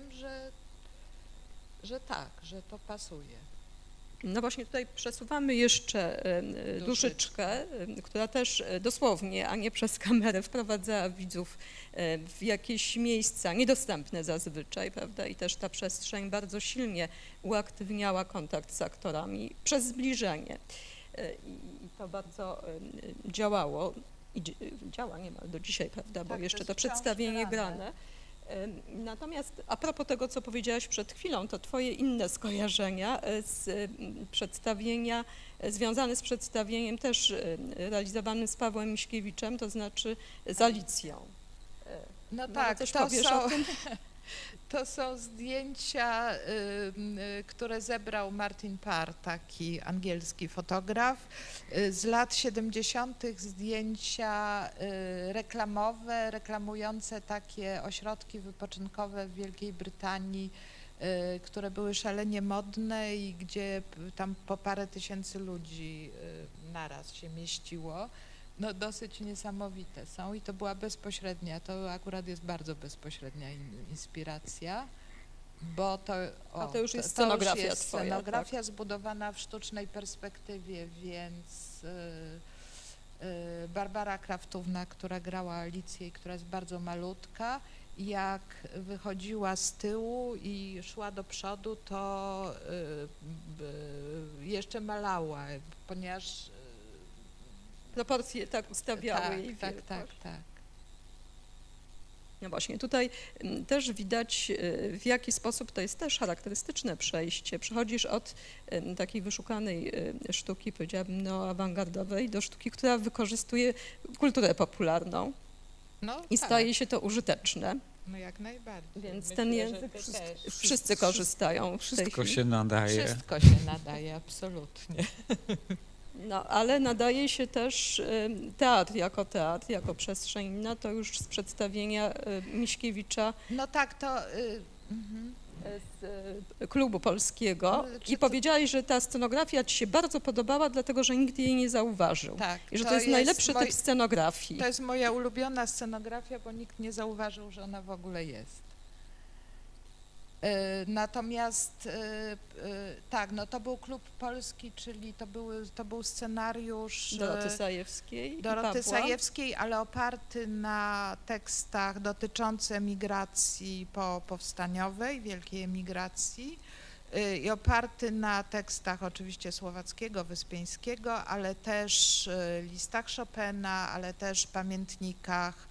że tak, że to pasuje. No właśnie tutaj przesuwamy jeszcze duszyczkę, która też dosłownie, a nie przez kamerę wprowadzała widzów w jakieś miejsca niedostępne zazwyczaj, prawda? I też ta przestrzeń bardzo silnie uaktywniała kontakt z aktorami przez zbliżenie. I to bardzo działało i działa niemal do dzisiaj, prawda? Bo Tak, jeszcze to to jest wciąż przedstawienie grane. grane. Natomiast a propos tego, co powiedziałaś przed chwilą, to twoje inne skojarzenia z przedstawienia, związane z przedstawieniem też realizowanym z Pawłem Miśkiewiczem, to znaczy z Alicją. No Może tak, coś to powiesz o tym? to są zdjęcia, które zebrał Martin Parr, taki angielski fotograf. Z lat 70. zdjęcia reklamowe, reklamujące takie ośrodki wypoczynkowe w Wielkiej Brytanii, które były szalenie modne i gdzie tam po parę tysięcy ludzi naraz się mieściło. No dosyć niesamowite są i to była bezpośrednia, to akurat jest bardzo bezpośrednia inspiracja, bo to... A to już jest scenografia już jest twoja, scenografia tak? zbudowana w sztucznej perspektywie, więc Barbara Kraftówna, która grała Alicję i która jest bardzo malutka jak wychodziła z tyłu i szła do przodu, to jeszcze malała, ponieważ Proporcje tak ustawiały jej tak, wielkość. tak. No właśnie, tutaj też widać, w jaki sposób to jest też charakterystyczne przejście. Przechodzisz od takiej wyszukanej sztuki, powiedziałabym, awangardowej, do sztuki, która wykorzystuje kulturę popularną No, i tak. staje się to użyteczne, No jak najbardziej. więc Myślę, ten że język ty też. wszyscy korzystają w tej Wszystko chwili. się nadaje. Wszystko się nadaje, absolutnie. No, ale nadaje się też teatr, jako przestrzeń inna, to już z przedstawienia Miśkiewicza No tak, to... z Klubu Polskiego Ale i powiedziałeś, że ta scenografia ci się bardzo podobała, dlatego że nikt jej nie zauważył. tak, I że to jest najlepszy typ scenografii. To jest moja ulubiona scenografia, bo nikt nie zauważył, że ona w ogóle jest. Natomiast tak, no to był Klub Polski, czyli to był scenariusz Doroty Sajewskiej i Doroty Pawła. Sajewskiej, ale oparty na tekstach dotyczących emigracji powstaniowej, wielkiej emigracji i oparty na tekstach oczywiście Słowackiego, Wyspiańskiego, ale też listach Chopina, ale też pamiętnikach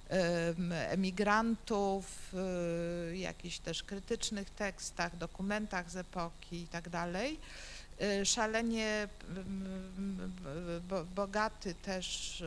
emigrantów, jakichś też krytycznych tekstach, dokumentach z epoki i tak dalej. Szalenie bogaty też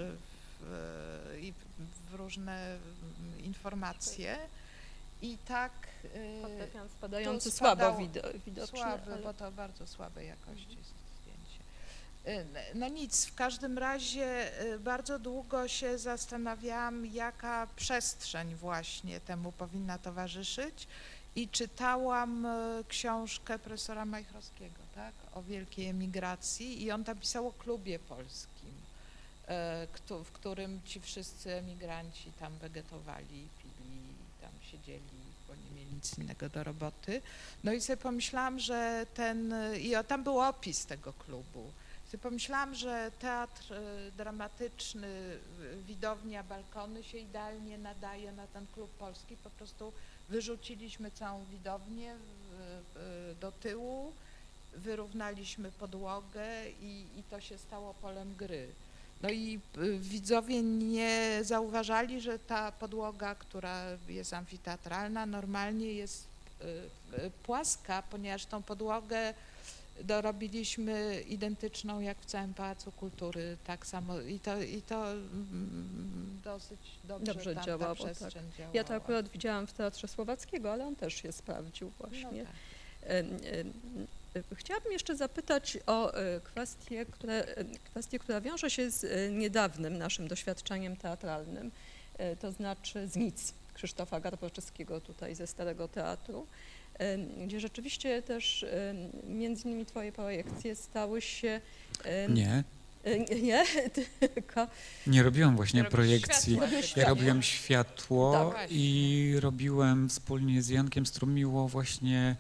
w różne informacje i tak Fortepian spadający to słabo spadał- widoczny. słaby, ale- bo to bardzo słabej jakości jest zdjęcie. No nic, w każdym razie bardzo długo się zastanawiałam, jaka przestrzeń właśnie temu powinna towarzyszyć i czytałam książkę profesora Majchrowskiego, tak, o wielkiej emigracji i on tam pisał o klubie polskim, w którym ci wszyscy emigranci tam wegetowali, pili, tam siedzieli, bo nie mieli nic innego do roboty. No i sobie pomyślałam, że tam był opis tego klubu. Sobie pomyślałam, że teatr dramatyczny, widownia, balkony się idealnie nadaje na ten Klub Polski. Po prostu wyrzuciliśmy całą widownię do tyłu, wyrównaliśmy podłogę i to się stało polem gry. No i widzowie nie zauważali, że ta podłoga, która jest amfiteatralna, normalnie jest płaska, ponieważ tą podłogę dorobiliśmy identyczną jak w całym Pałacu Kultury, tak samo i to dosyć dobrze tam działało, ta przestrzeń działała. Ja to akurat widziałam w Teatrze Słowackiego, ale on też się sprawdził właśnie. No tak. Chciałabym jeszcze zapytać o kwestię, która wiąże się z niedawnym naszym doświadczeniem teatralnym, to znaczy z Nic Krzysztofa Garboczyckiego tutaj ze Starego Teatru, gdzie rzeczywiście też między innymi twoje projekcje stały się... Nie, Nie, tylko... nie robiłam właśnie Robisz projekcji. światła. Robisz Ja światło. robiłem światło Dobra. i robiłem wspólnie z Jankiem Strumiło właśnie,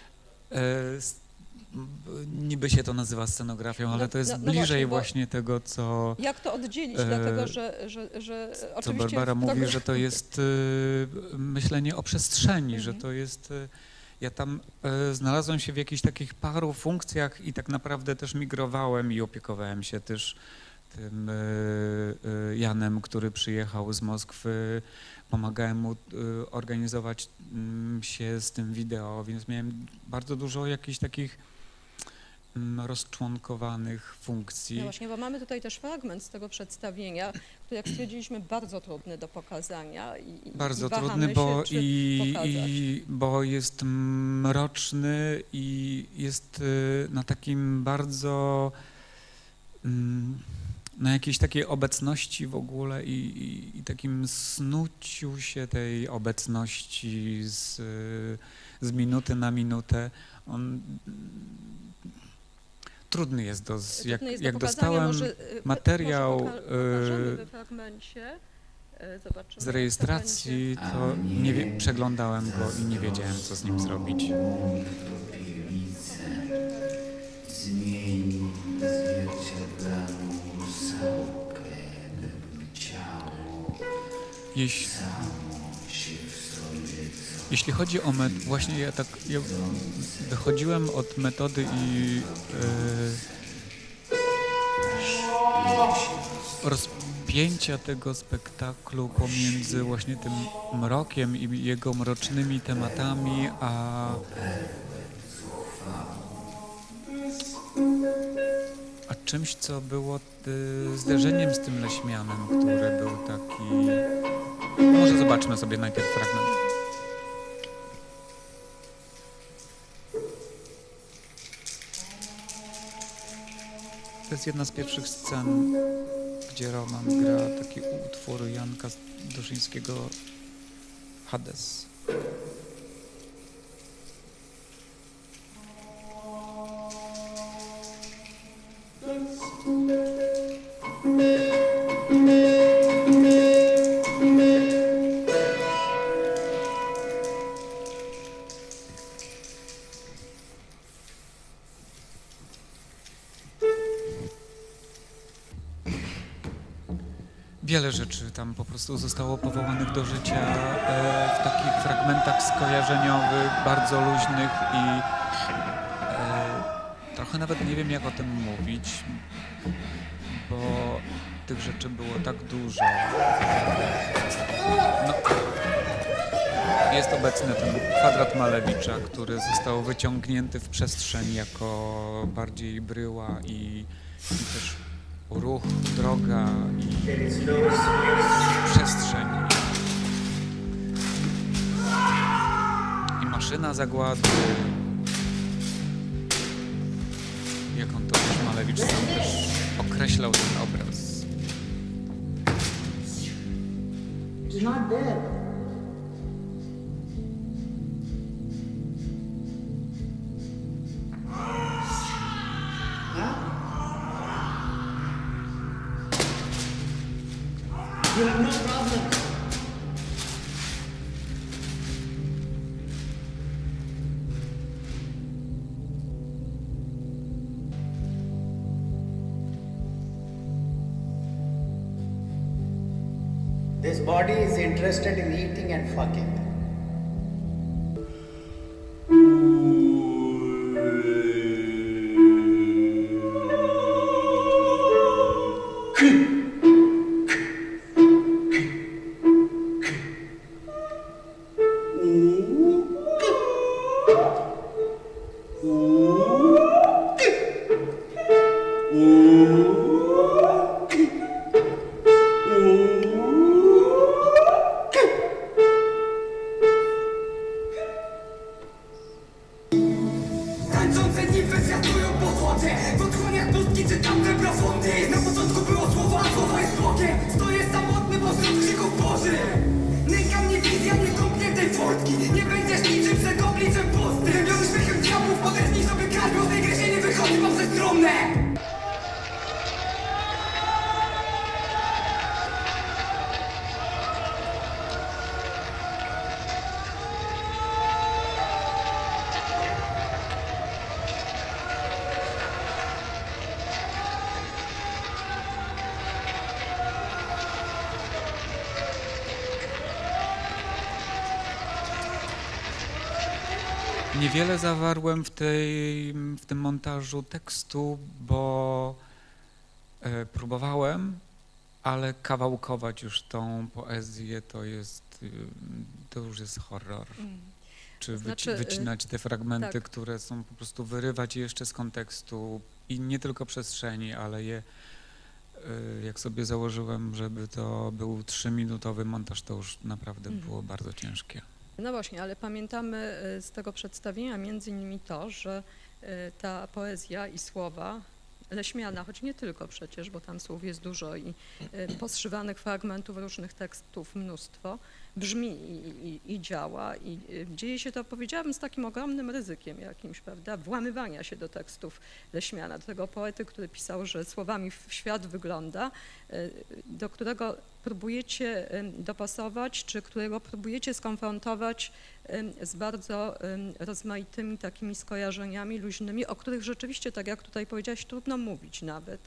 niby się to nazywa scenografią, ale to jest no bliżej właśnie, bo- właśnie tego, co Jak to oddzielić, dlatego że co oczywiście... Barbara w mówi, programie- że to jest myślenie o przestrzeni, że Mhm. to jest... Ja tam znalazłem się w jakichś takich paru funkcjach i tak naprawdę też migrowałem i opiekowałem się też tym Janem, który przyjechał z Moskwy. Pomagałem mu organizować się z tym wideo, więc miałem bardzo dużo jakichś takich rozczłonkowanych funkcji. No właśnie, bo mamy tutaj też fragment z tego przedstawienia, który jak stwierdziliśmy bardzo trudny do pokazania i Bardzo wahamy trudny, się, bo, czy pokazać. bo jest mroczny i jest na takim bardzo, na jakiejś takiej obecności w ogóle i takim snuciu się tej obecności z minuty na minutę. On trudny jest Trudny jest do jak pokazania, dostałem może, materiał może pokażemy we fragmencie, zobaczymy, z jak to rejestracji, to przeglądałem go i nie wiedziałem, co z nim zrobić. Zmieni zwierciadlaną sałkę, by ciało Jeśli, samo się w Jeśli chodzi o właśnie ja wychodziłem od metody i rozpięcia tego spektaklu pomiędzy właśnie tym mrokiem i jego mrocznymi tematami, a czymś, co było zderzeniem z tym Leśmianem, który był taki... Może zobaczmy sobie najpierw fragment. To jest jedna z pierwszych scen, gdzie Roman gra taki utwór Janka Duszyńskiego Hades. Wiele rzeczy tam po prostu zostało powołanych do życia w takich fragmentach skojarzeniowych, bardzo luźnych i trochę nawet nie wiem, jak o tym mówić, bo tych rzeczy było tak dużo. No, jest obecny ten kwadrat Malewicza, który został wyciągnięty w przestrzeń jako bardziej bryła i też ruch, droga i przestrzeń. I maszyna zagłady. Jak on to też Malewicz sam też określał ten obraz. It's not there. You have no problem. This body is interested in eating and fucking. Tańczące nimfy zjatują podłoże. W otchłaniach pustki czytam te profundy. Na początku było słowo, a słowo jest Bogiem. Stoję samotny pośród krzyków Boży. Nęka mnie wizja niedomkniętej furtki. Nie będziesz niczym przed obliczem pustym. Wymiony śmiechem diabłów, odetnij sobie karmią. Z tej gry się nie wychodzi, mam przestrumne. Niewiele zawarłem w tym montażu tekstu, bo próbowałem, ale kawałkować już tą poezję to już jest horror. Czy Znaczy, wycinać te fragmenty, tak. które są po prostu wyrywać je jeszcze z kontekstu i nie tylko przestrzeni, ale jak sobie założyłem, żeby to był 3-minutowy montaż, to już naprawdę było bardzo ciężkie. No właśnie, ale pamiętamy z tego przedstawienia między innymi to, że ta poezja i słowa Leśmiana, choć nie tylko przecież, bo tam słów jest dużo i poszywanych fragmentów różnych tekstów mnóstwo, brzmi i działa i dzieje się to, powiedziałabym, z takim ogromnym ryzykiem jakimś, prawda, włamywania się do tekstów Leśmiana, do tego poety, który pisał, że słowami świat wygląda, do którego próbujecie dopasować, czy którego próbujecie skonfrontować z bardzo rozmaitymi takimi skojarzeniami luźnymi, o których rzeczywiście, tak jak tutaj powiedziałaś, trudno mówić nawet,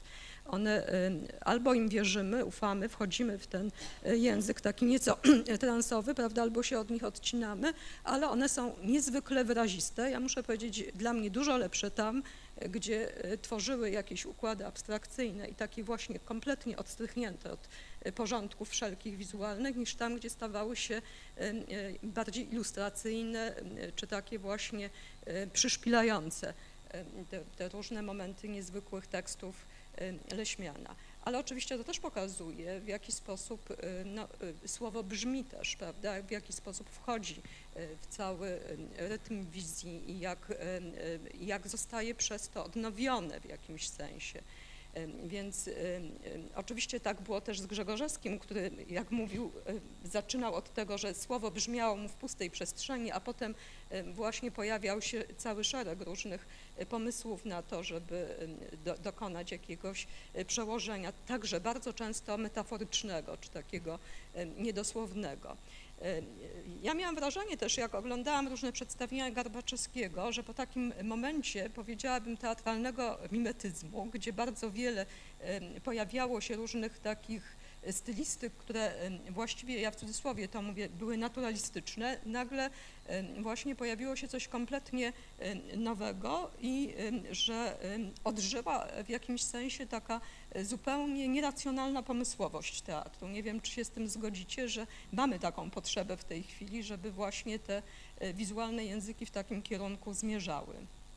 one albo im wierzymy, ufamy, wchodzimy w ten język taki nieco transowy, prawda, albo się od nich odcinamy, ale one są niezwykle wyraziste. Ja muszę powiedzieć, dla mnie dużo lepsze tam, gdzie tworzyły jakieś układy abstrakcyjne i takie właśnie kompletnie odstrychnięte od porządków wszelkich wizualnych, niż tam, gdzie stawały się bardziej ilustracyjne, czy takie właśnie przyszpilające te różne momenty niezwykłych tekstów Leśmiana. Ale oczywiście to też pokazuje, w jaki sposób słowo brzmi też, prawda, w jaki sposób wchodzi w cały rytm wizji i jak zostaje przez to odnowione w jakimś sensie. Więc oczywiście tak było też z Grzegorzewskim, który, jak mówił, zaczynał od tego, że słowo brzmiało mu w pustej przestrzeni, a potem właśnie pojawiał się cały szereg różnych pomysłów na to, żeby dokonać jakiegoś przełożenia, także bardzo często metaforycznego, czy takiego niedosłownego. Ja miałam wrażenie też, jak oglądałam różne przedstawienia Garbaczewskiego, że po takim momencie, powiedziałabym, teatralnego mimetyzmu, gdzie bardzo wiele pojawiało się różnych takich stylistyk, które właściwie, ja w cudzysłowie to mówię, były naturalistyczne, nagle właśnie pojawiło się coś kompletnie nowego i że odżyła w jakimś sensie taka zupełnie nieracjonalna pomysłowość teatru. Nie wiem, czy się z tym zgodzicie, że mamy taką potrzebę w tej chwili, żeby właśnie te wizualne języki w takim kierunku zmierzały.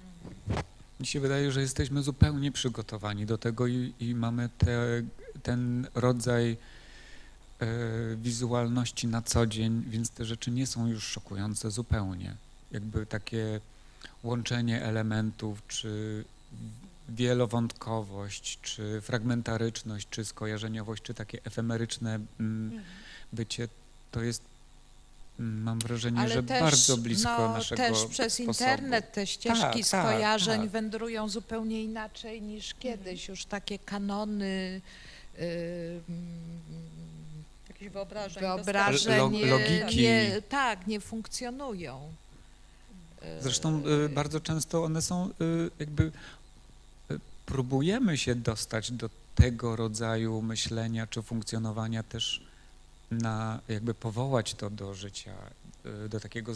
Mi się wydaje, że jesteśmy zupełnie przygotowani do tego i mamy ten rodzaj wizualności na co dzień, więc te rzeczy nie są już szokujące zupełnie. Jakby takie łączenie elementów, czy wielowątkowość, czy fragmentaryczność, czy skojarzeniowość, czy takie efemeryczne bycie, to jest, mam wrażenie, Ale że też, bardzo blisko naszego też przez sposobu. internet te ścieżki skojarzeń tak. wędrują zupełnie inaczej niż kiedyś. Już takie kanony, Jakichś wyobrażeń. logiki. nie funkcjonują. Zresztą bardzo często one są jakby, próbujemy się dostać do tego rodzaju myślenia czy funkcjonowania też jakby powołać to do życia, do takiego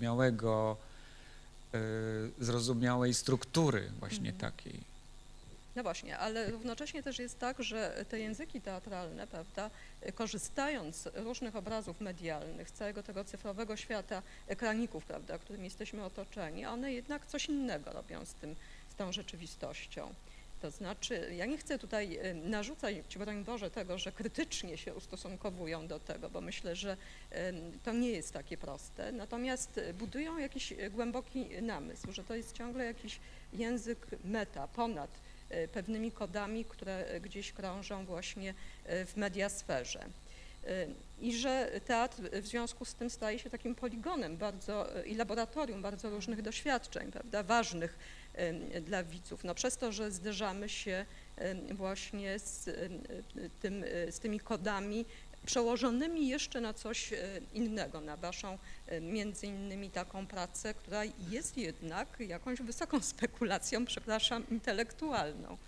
zrozumiałej struktury właśnie takiej. No właśnie, ale równocześnie też jest tak, że te języki teatralne, prawda, korzystając z różnych obrazów medialnych, z całego tego cyfrowego świata ekraników, prawda, którymi jesteśmy otoczeni, one jednak coś innego robią z tą rzeczywistością. To znaczy, ja nie chcę tutaj narzucać, broń Boże, tego, że krytycznie się ustosunkowują do tego, bo myślę, że to nie jest takie proste, natomiast budują jakiś głęboki namysł, że to jest ciągle jakiś język meta, ponad pewnymi kodami, które gdzieś krążą właśnie w mediasferze. I że teatr w związku z tym staje się takim poligonem i laboratorium bardzo różnych doświadczeń, prawda, ważnych dla widzów. No przez to, że zderzamy się właśnie z tymi kodami przełożonymi jeszcze na coś innego, na waszą między innymi taką pracę, która jest jednak jakąś wysoką spekulacją, przepraszam, intelektualną.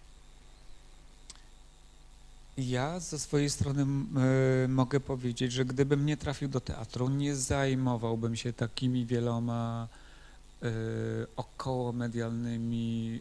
Ja ze swojej strony mogę powiedzieć, że gdybym nie trafił do teatru, nie zajmowałbym się takimi wieloma okołomedialnymi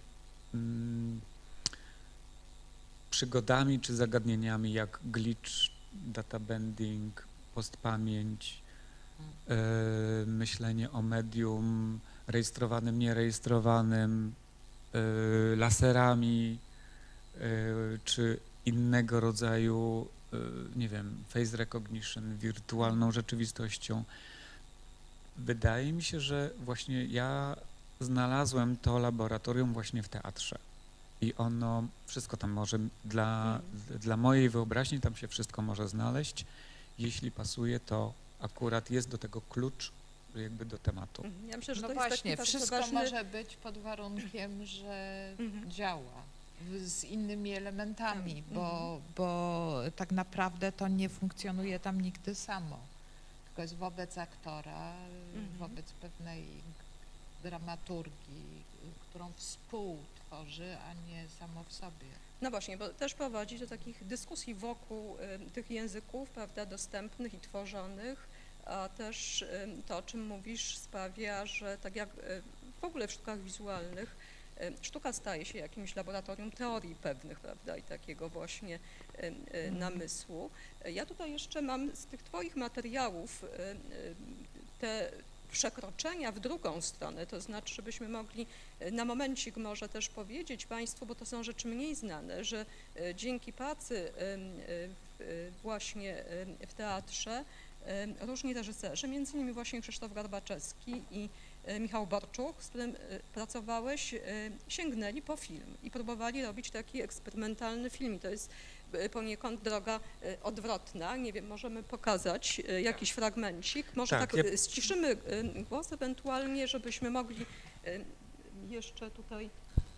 przygodami czy zagadnieniami jak glitch, data bending, postpamięć, myślenie o medium rejestrowanym, nierejestrowanym, laserami czy innego rodzaju, nie wiem, face recognition, wirtualną rzeczywistością. Wydaje mi się, że właśnie ja znalazłem to laboratorium właśnie w teatrze i ono, wszystko tam może, dla mojej wyobraźni tam się wszystko może znaleźć. Jeśli pasuje, to akurat jest do tego klucz jakby do tematu. Ja myślę, że No to właśnie, jest taki wszystko ważny... może być pod warunkiem, że działa z innymi elementami, bo tak naprawdę to nie funkcjonuje tam nigdy samo, tylko jest wobec aktora, wobec pewnej dramaturgii, którą współtworzy, a nie samo w sobie. No właśnie, bo też prowadzi do takich dyskusji wokół tych języków, prawda, dostępnych i tworzonych, a też to, o czym mówisz, sprawia, że tak jak w ogóle w sztukach wizualnych, sztuka staje się jakimś laboratorium teorii pewnych, prawda, i takiego właśnie namysłu. Ja tutaj jeszcze mam z tych Twoich materiałów te przekroczenia w drugą stronę, to znaczy, żebyśmy mogli na momencik może też powiedzieć Państwu, bo to są rzeczy mniej znane, że dzięki pracy właśnie w teatrze różni reżyserzy, między innymi właśnie Krzysztof Garbaczewski i Michał Borczuk, z którym pracowałeś, sięgnęli po film i próbowali robić taki eksperymentalny film. I to jest poniekąd droga odwrotna. Nie wiem, możemy pokazać jakiś fragmencik. Może tak ściszymy głos ewentualnie, żebyśmy mogli jeszcze tutaj...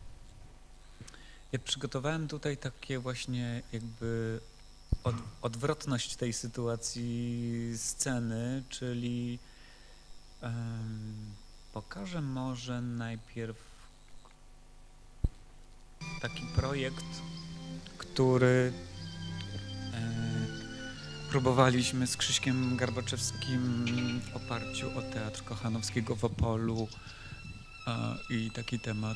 Ja przygotowałem tutaj takie właśnie jakby odwrotność tej sytuacji sceny, czyli pokażę może najpierw taki projekt, który próbowaliśmy z Krzyśkiem Garbaczewskim w oparciu o Teatr Kochanowskiego w Opolu i taki temat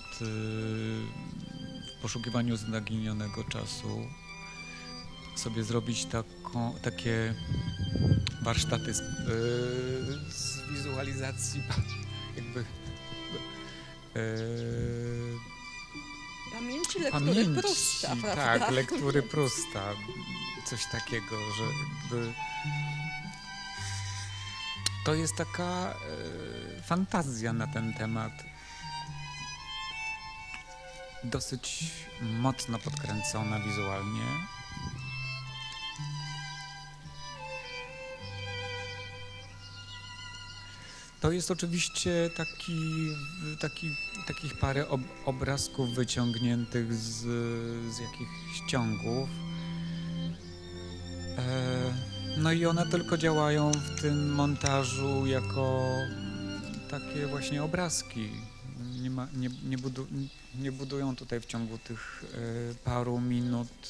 w poszukiwaniu zaginionego czasu sobie zrobić takie warsztaty z wizualizacji jakby pamięci lektury Prusta, prawda? Tak, lektury Prusta. Coś takiego, że jakby to jest taka fantazja na ten temat. Dosyć mocno podkręcona wizualnie. To jest oczywiście takich parę obrazków wyciągniętych z jakichś ciągów. No i one tylko działają w tym montażu jako takie właśnie obrazki. Nie budują tutaj w ciągu tych paru minut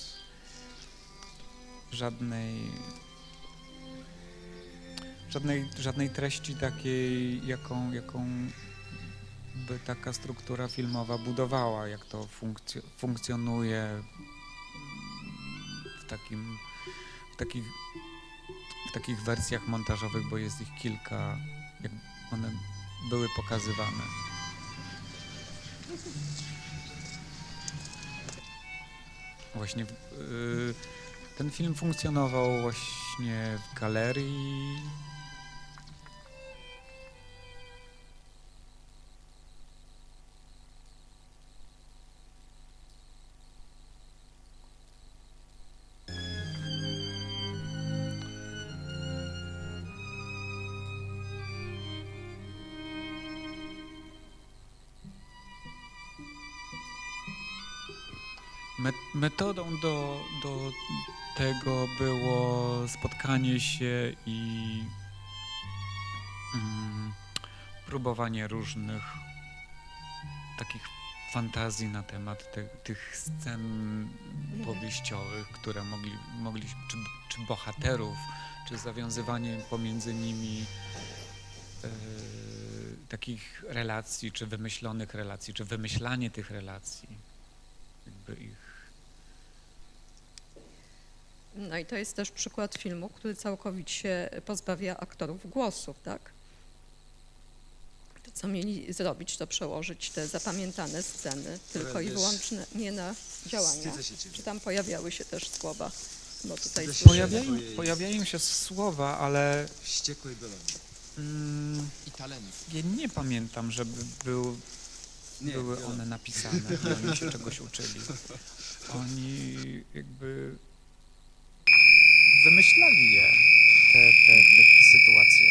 żadnej treści takiej, jaką by taka struktura filmowa budowała, jak to funkcjonuje w takich wersjach montażowych, bo jest ich kilka, jak one były pokazywane. Właśnie ten film funkcjonował właśnie w galerii. Metodą do tego było spotkanie się i próbowanie różnych takich fantazji na temat tych scen powieściowych, które mogliśmy, czy bohaterów, czy zawiązywanie pomiędzy nimi takich relacji, czy wymyślonych relacji, czy wymyślanie tych relacji, jakby ich. No i to jest też przykład filmu, który całkowicie pozbawia aktorów głosów, tak? To, co mieli zrobić, to przełożyć te zapamiętane sceny tylko i wyłącznie na działania. Czy tam pojawiały się też słowa? Bo tutaj Pojawiają się słowa, ale wściekłej Belonii. I talentów. Ja nie pamiętam, żeby były one napisane i oni się czegoś uczyli. Oni jakby wymyślali te sytuacje.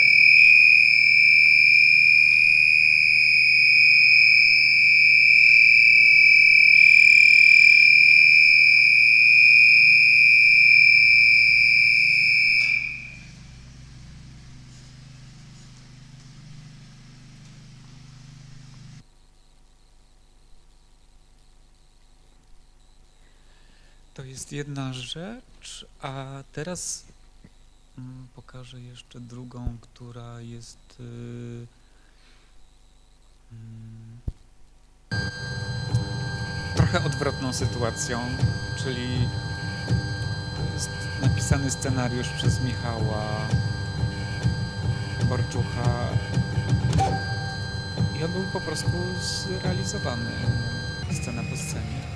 To jest jedna rzecz, a teraz pokażę jeszcze drugą, która jest trochę odwrotną sytuacją, czyli to jest napisany scenariusz przez Michała Borczucha i on był po prostu zrealizowany scena po scenie.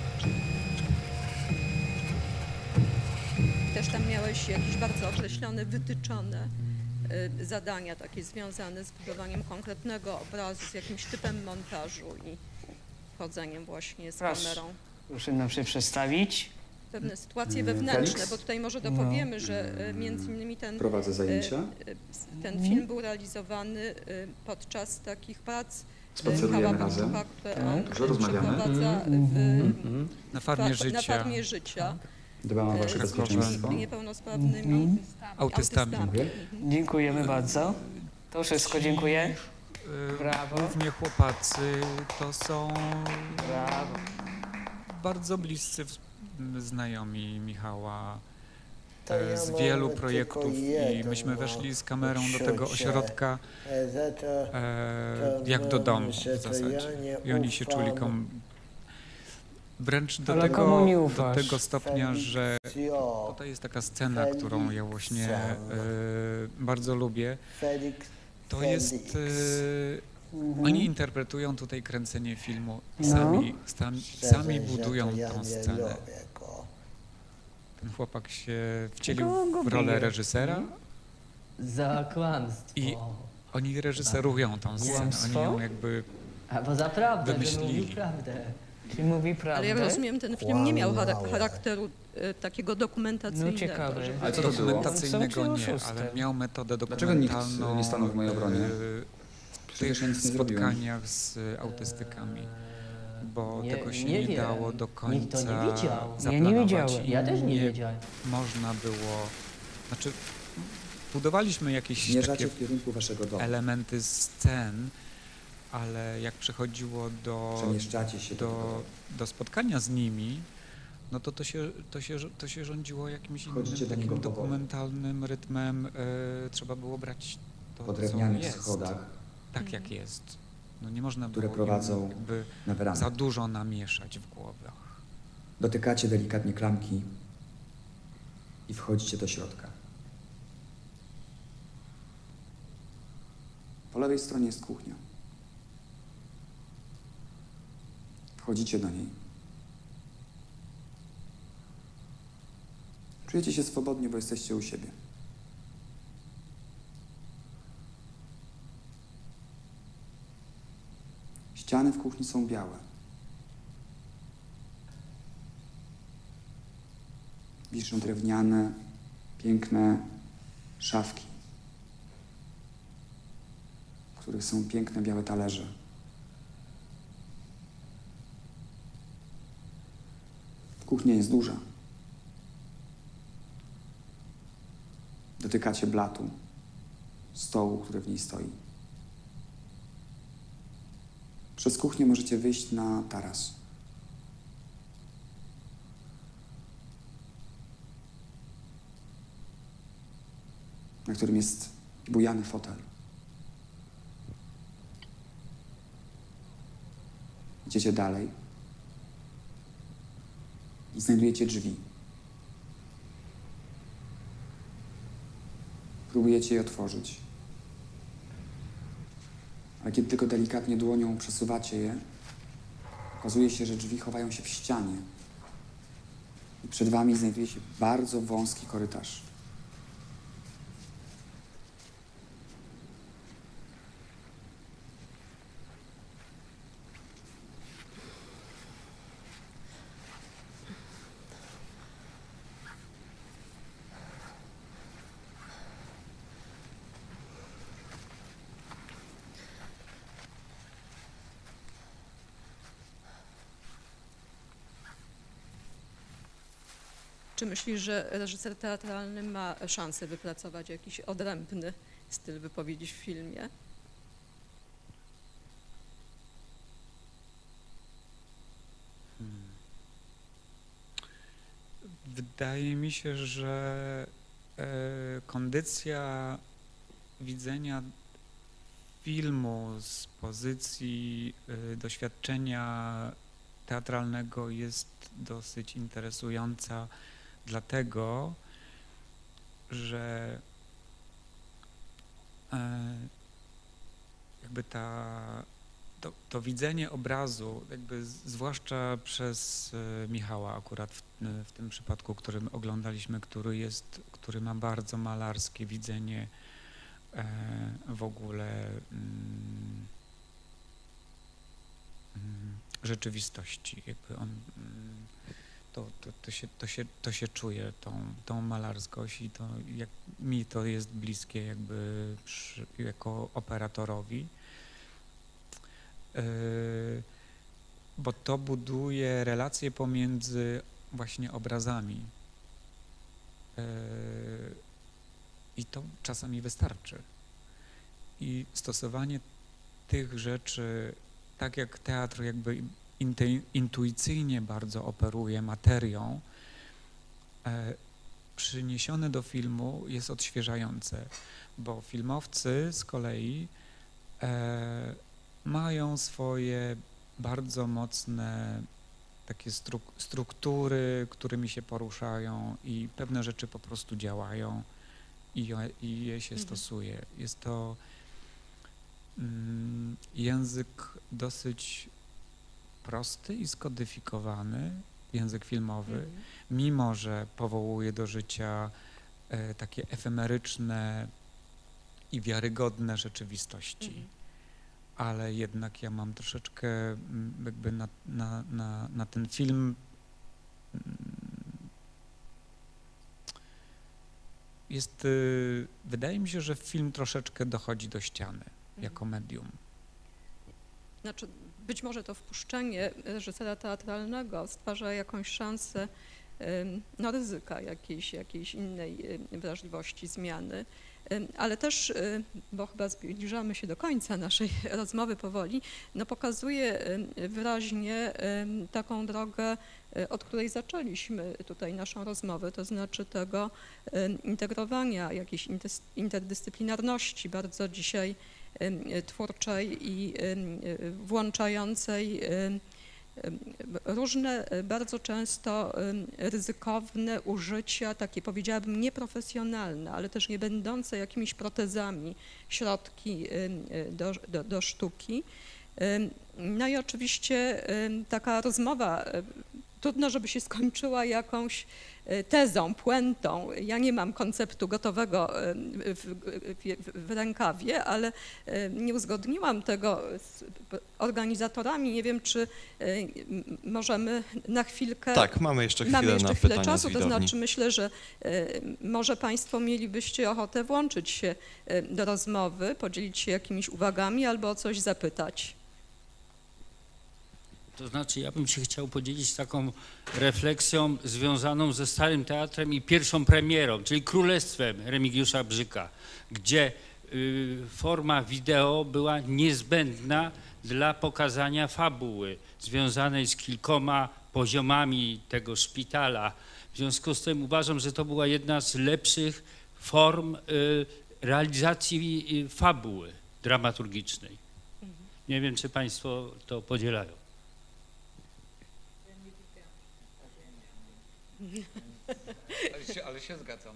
Też tam miałeś jakieś bardzo określone, wytyczone zadania takie związane z budowaniem konkretnego obrazu, z jakimś typem montażu i chodzeniem właśnie z kamerą. Proszę nam się przedstawić. Pewne sytuacje wewnętrzne, bo tutaj może dopowiemy, że między innymi Prowadzę zajęcia. Ten film był realizowany podczas takich prac Spacerujemy razem. które on Dużo rozmawiamy. przeprowadza Na Farmie Życia. Na Farmie Życia. Dbam o wasze z bezpieczeństwo. ludźmi niepełnosprawnymi Autystami. Dziękujemy bardzo. To wszystko dziękuję. Brawo. Głównie chłopacy to są Brawo. bardzo bliscy znajomi Michała To ja z mam wielu tylko projektów i jedno myśmy weszli z kamerą do tego odczucie. ośrodka Za to jak do domu że w to zasadzie. ja nie I oni się czuli ufam. wręcz do Ale komu nie do ufasz? tego stopnia, że Felicjo, tutaj jest taka scena, którą ja właśnie bardzo lubię. Felix, To jest... Oni interpretują tutaj kręcenie filmu, sami Szczerze, budują że to ja tą nie scenę. lubię go. Ten chłopak się wcielił Kogo w rolę bije? reżysera Za kłamstwo. i oni reżyserują tą scenę, oni Kłamstwo? ją jakby A bo za prawdę, że wymyślili. mówił prawdę. Czy mówi prawdę? Ale jak rozumiem, ten film nie miał Kłamałe. charakteru takiego dokumentacyjnego. No ciekawe. żeby- Ale co to było? dokumentacyjnego On nie, są ale oszustem. miał metodę Dlaczego nikt dokumentalną nie stanął w mojej obronie? w Przecież ja tych nic nie zrobiłem. spotkaniach z autystykami, bo Nie- tego się nie nie wiem. dało do Nikt końca to nie widział. Ja nie zaplanować wiedziałem. i Ja też nie wiedziałem. można było, znaczy budowaliśmy jakieś Zmierzacie takie w kierunku waszego domu. elementy scen, ale jak przychodziło Przemieszczacie się do spotkania z nimi, no to się rządziło jakimś Wchodzicie innym do niego takim powoli. dokumentalnym rytmem. Trzeba było brać to, po co drewnianych jest, schodach, tak jak jest. No nie można które było prowadzą im jakby na werandę. za dużo namieszać w głowach. Dotykacie delikatnie klamki i wchodzicie do środka. Po lewej stronie jest kuchnia. Wchodzicie do niej. Czujecie się swobodnie, bo jesteście u siebie. Ściany w kuchni są białe. Wiszą drewniane, piękne szafki, w których są piękne białe talerze. Kuchnia jest duża. Dotykacie blatu, stołu, który w niej stoi. Przez kuchnię możecie wyjść na taras. Na którym jest bujany fotel. Idziecie dalej i znajdujecie drzwi. Próbujecie je otworzyć. Ale kiedy tylko delikatnie dłonią przesuwacie je, okazuje się, że drzwi chowają się w ścianie. I przed wami znajduje się bardzo wąski korytarz. Czy myślisz, że reżyser teatralny ma szansę wypracować jakiś odrębny styl wypowiedzi w filmie? Wydaje mi się, że kondycja widzenia filmu z pozycji doświadczenia teatralnego jest dosyć interesująca, dlatego że jakby to widzenie obrazu, jakby zwłaszcza przez Michała akurat w tym przypadku, którym oglądaliśmy, który ma bardzo malarskie widzenie w ogóle rzeczywistości. Jakby on, to się czuje, tą malarskość i to, jak mi to jest bliskie jakby jako operatorowi. Bo to buduje relacje pomiędzy właśnie obrazami i to czasami wystarczy. I stosowanie tych rzeczy, tak jak teatr jakby intuicyjnie bardzo operuje materią, przyniesione do filmu jest odświeżające, bo filmowcy z kolei mają swoje bardzo mocne takie struktury, którymi się poruszają i pewne rzeczy po prostu działają i je się stosuje. Jest to język dosyć prosty i skodyfikowany, język filmowy, mimo że powołuje do życia takie efemeryczne i wiarygodne rzeczywistości. Ale jednak ja mam troszeczkę jakby na ten film jest, wydaje mi się, że film troszeczkę dochodzi do ściany jako medium. Znaczy, być może to wpuszczenie reżysera teatralnego stwarza jakąś szansę no, ryzyka jakiejś innej wrażliwości, zmiany, ale też, bo chyba zbliżamy się do końca naszej rozmowy powoli, no pokazuje wyraźnie taką drogę, od której zaczęliśmy tutaj naszą rozmowę, to znaczy tego integrowania, jakiejś interdyscyplinarności bardzo dzisiaj twórczej i włączającej różne bardzo często ryzykowne użycia, takie powiedziałabym nieprofesjonalne, ale też nie będące jakimiś protezami środki do sztuki. No i oczywiście taka rozmowa, trudno, żeby się skończyła jakąś tezą, puentą. Ja nie mam konceptu gotowego w rękawie, ale nie uzgodniłam tego z organizatorami. Nie wiem, czy możemy na chwilkę... Tak, mamy jeszcze chwilę na pytania czasu, z to widowni. znaczy myślę, że może Państwo mielibyście ochotę włączyć się do rozmowy, podzielić się jakimiś uwagami albo o coś zapytać. To znaczy, ja bym się chciał podzielić taką refleksją związaną ze Starym Teatrem i pierwszą premierą, czyli Królestwem Remigiusza Brzyka, gdzie forma wideo była niezbędna dla pokazania fabuły związanej z kilkoma poziomami tego szpitala. W związku z tym uważam, że to była jedna z lepszych form realizacji fabuły dramaturgicznej. Nie wiem, czy Państwo to podzielają. Ale się zgadzam.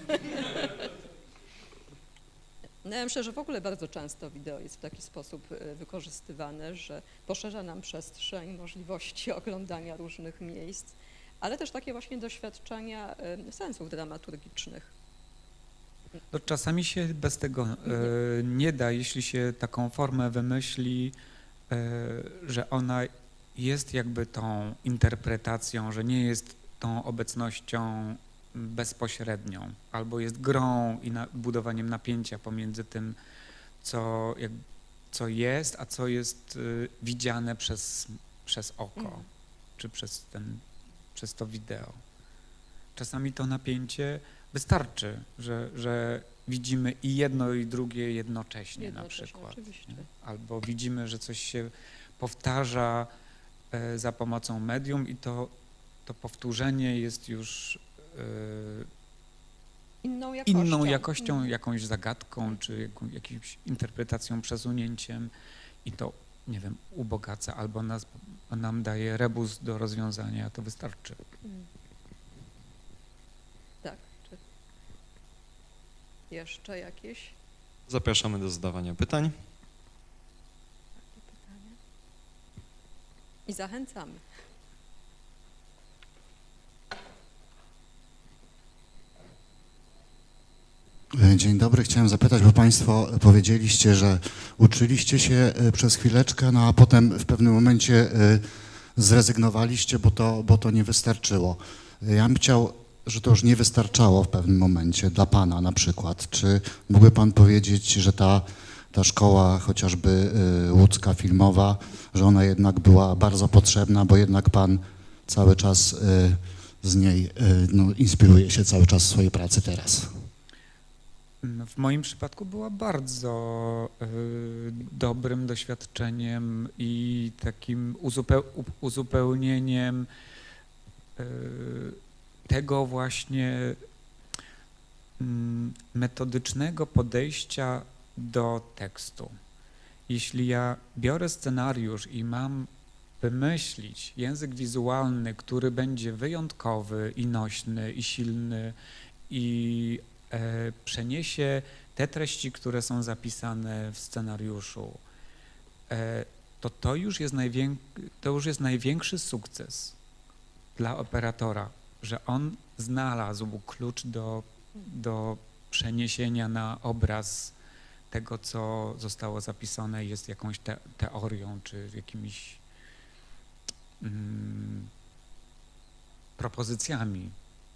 No ja myślę, że w ogóle bardzo często wideo jest w taki sposób wykorzystywane, że poszerza nam przestrzeń, możliwości oglądania różnych miejsc, ale też takie właśnie doświadczenia sensów dramaturgicznych. To czasami się bez tego nie da, jeśli się taką formę wymyśli, że ona jest jakby tą interpretacją, że nie jest tą obecnością bezpośrednią, albo jest grą i budowaniem napięcia pomiędzy tym, co jest, a co jest widziane przez oko, czy przez to wideo. Czasami to napięcie wystarczy, że widzimy i jedno, i drugie jednocześnie na przykład. Albo widzimy, że coś się powtarza za pomocą medium i to powtórzenie jest już Inną jakością, jakąś zagadką, czy jakąś interpretacją, przesunięciem i to, nie wiem, ubogaca albo nam daje rebus do rozwiązania, to wystarczy. Tak. Czy jeszcze jakieś? Zapraszamy do zadawania pytań. I zachęcamy. Dzień dobry, chciałem zapytać, bo Państwo powiedzieliście, że uczyliście się przez chwileczkę, no a potem w pewnym momencie zrezygnowaliście, bo to nie wystarczyło. Ja bym chciał, że to już nie wystarczało w pewnym momencie dla Pana na przykład. Czy mógłby Pan powiedzieć, że ta szkoła chociażby łódzka filmowa, że ona jednak była bardzo potrzebna, bo jednak Pan cały czas z niej inspiruje się cały czas w swojej pracy teraz? W moim przypadku była bardzo dobrym doświadczeniem i takim uzupełnieniem tego właśnie metodycznego podejścia do tekstu. Jeśli ja biorę scenariusz i mam wymyślić język wizualny, który będzie wyjątkowy i nośny i silny i przeniesie te treści, które są zapisane w scenariuszu, to już jest największy sukces dla operatora, że on znalazł klucz do przeniesienia na obraz tego, co zostało zapisane, jest jakąś teorią, czy jakimiś propozycjami.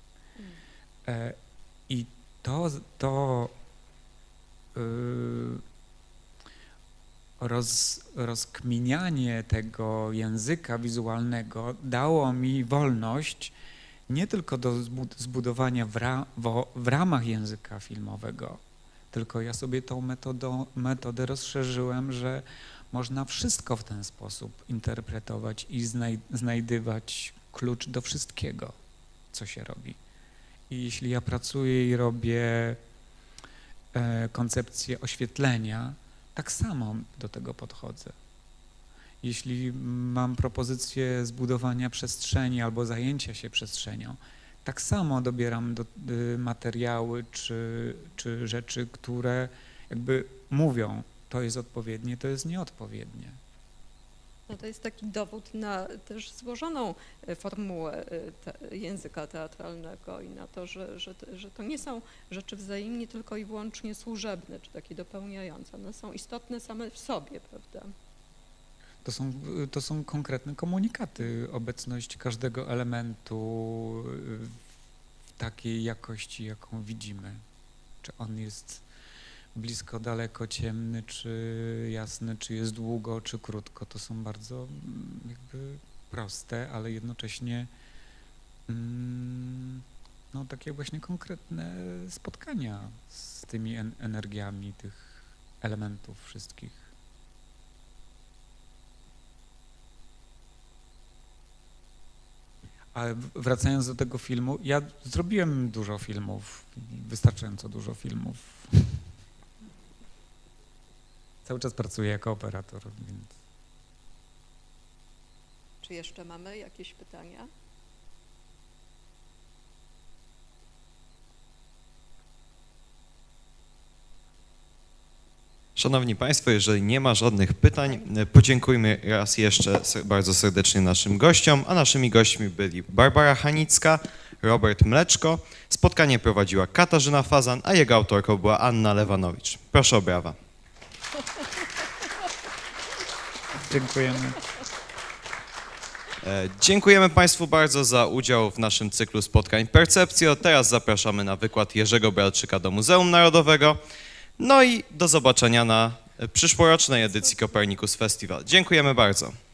I rozkminianie tego języka wizualnego dało mi wolność nie tylko do zbudowania w ramach języka filmowego, tylko ja sobie tą metodę rozszerzyłem, że można wszystko w ten sposób interpretować i znajdywać klucz do wszystkiego, co się robi. I jeśli ja pracuję i robię koncepcję oświetlenia, tak samo do tego podchodzę. Jeśli mam propozycję zbudowania przestrzeni albo zajęcia się przestrzenią, tak samo dobieram materiały czy rzeczy, które jakby mówią, to jest odpowiednie, to jest nieodpowiednie. No to jest taki dowód na też złożoną formułę języka teatralnego i na to, że to nie są rzeczy wzajemnie tylko i wyłącznie służebne, czy takie dopełniające. One są istotne same w sobie, prawda? To są konkretne komunikaty, obecność każdego elementu w takiej jakości, jaką widzimy. Czy on jest blisko, daleko, ciemny, czy jasny, czy jest długo, czy krótko. To są bardzo jakby proste, ale jednocześnie no, takie właśnie konkretne spotkania z tymi energiami tych elementów wszystkich. Ale wracając do tego filmu, ja zrobiłem dużo filmów, wystarczająco dużo filmów. Cały czas pracuję jako operator, więc... Czy jeszcze mamy jakieś pytania? Szanowni Państwo, jeżeli nie ma żadnych pytań, podziękujmy raz jeszcze bardzo serdecznie naszym gościom, a naszymi gośćmi byli Barbara Hanicka, Robert Mleczko. Spotkanie prowadziła Katarzyna Fazan, a jego autorką była Anna Lewanowicz. Proszę o brawa. Dziękujemy. Dziękujemy Państwu bardzo za udział w naszym cyklu spotkań Percepcjo. Teraz zapraszamy na wykład Jerzego Bralczyka do Muzeum Narodowego. No i do zobaczenia na przyszłorocznej edycji Copernicus Festival. Dziękujemy bardzo.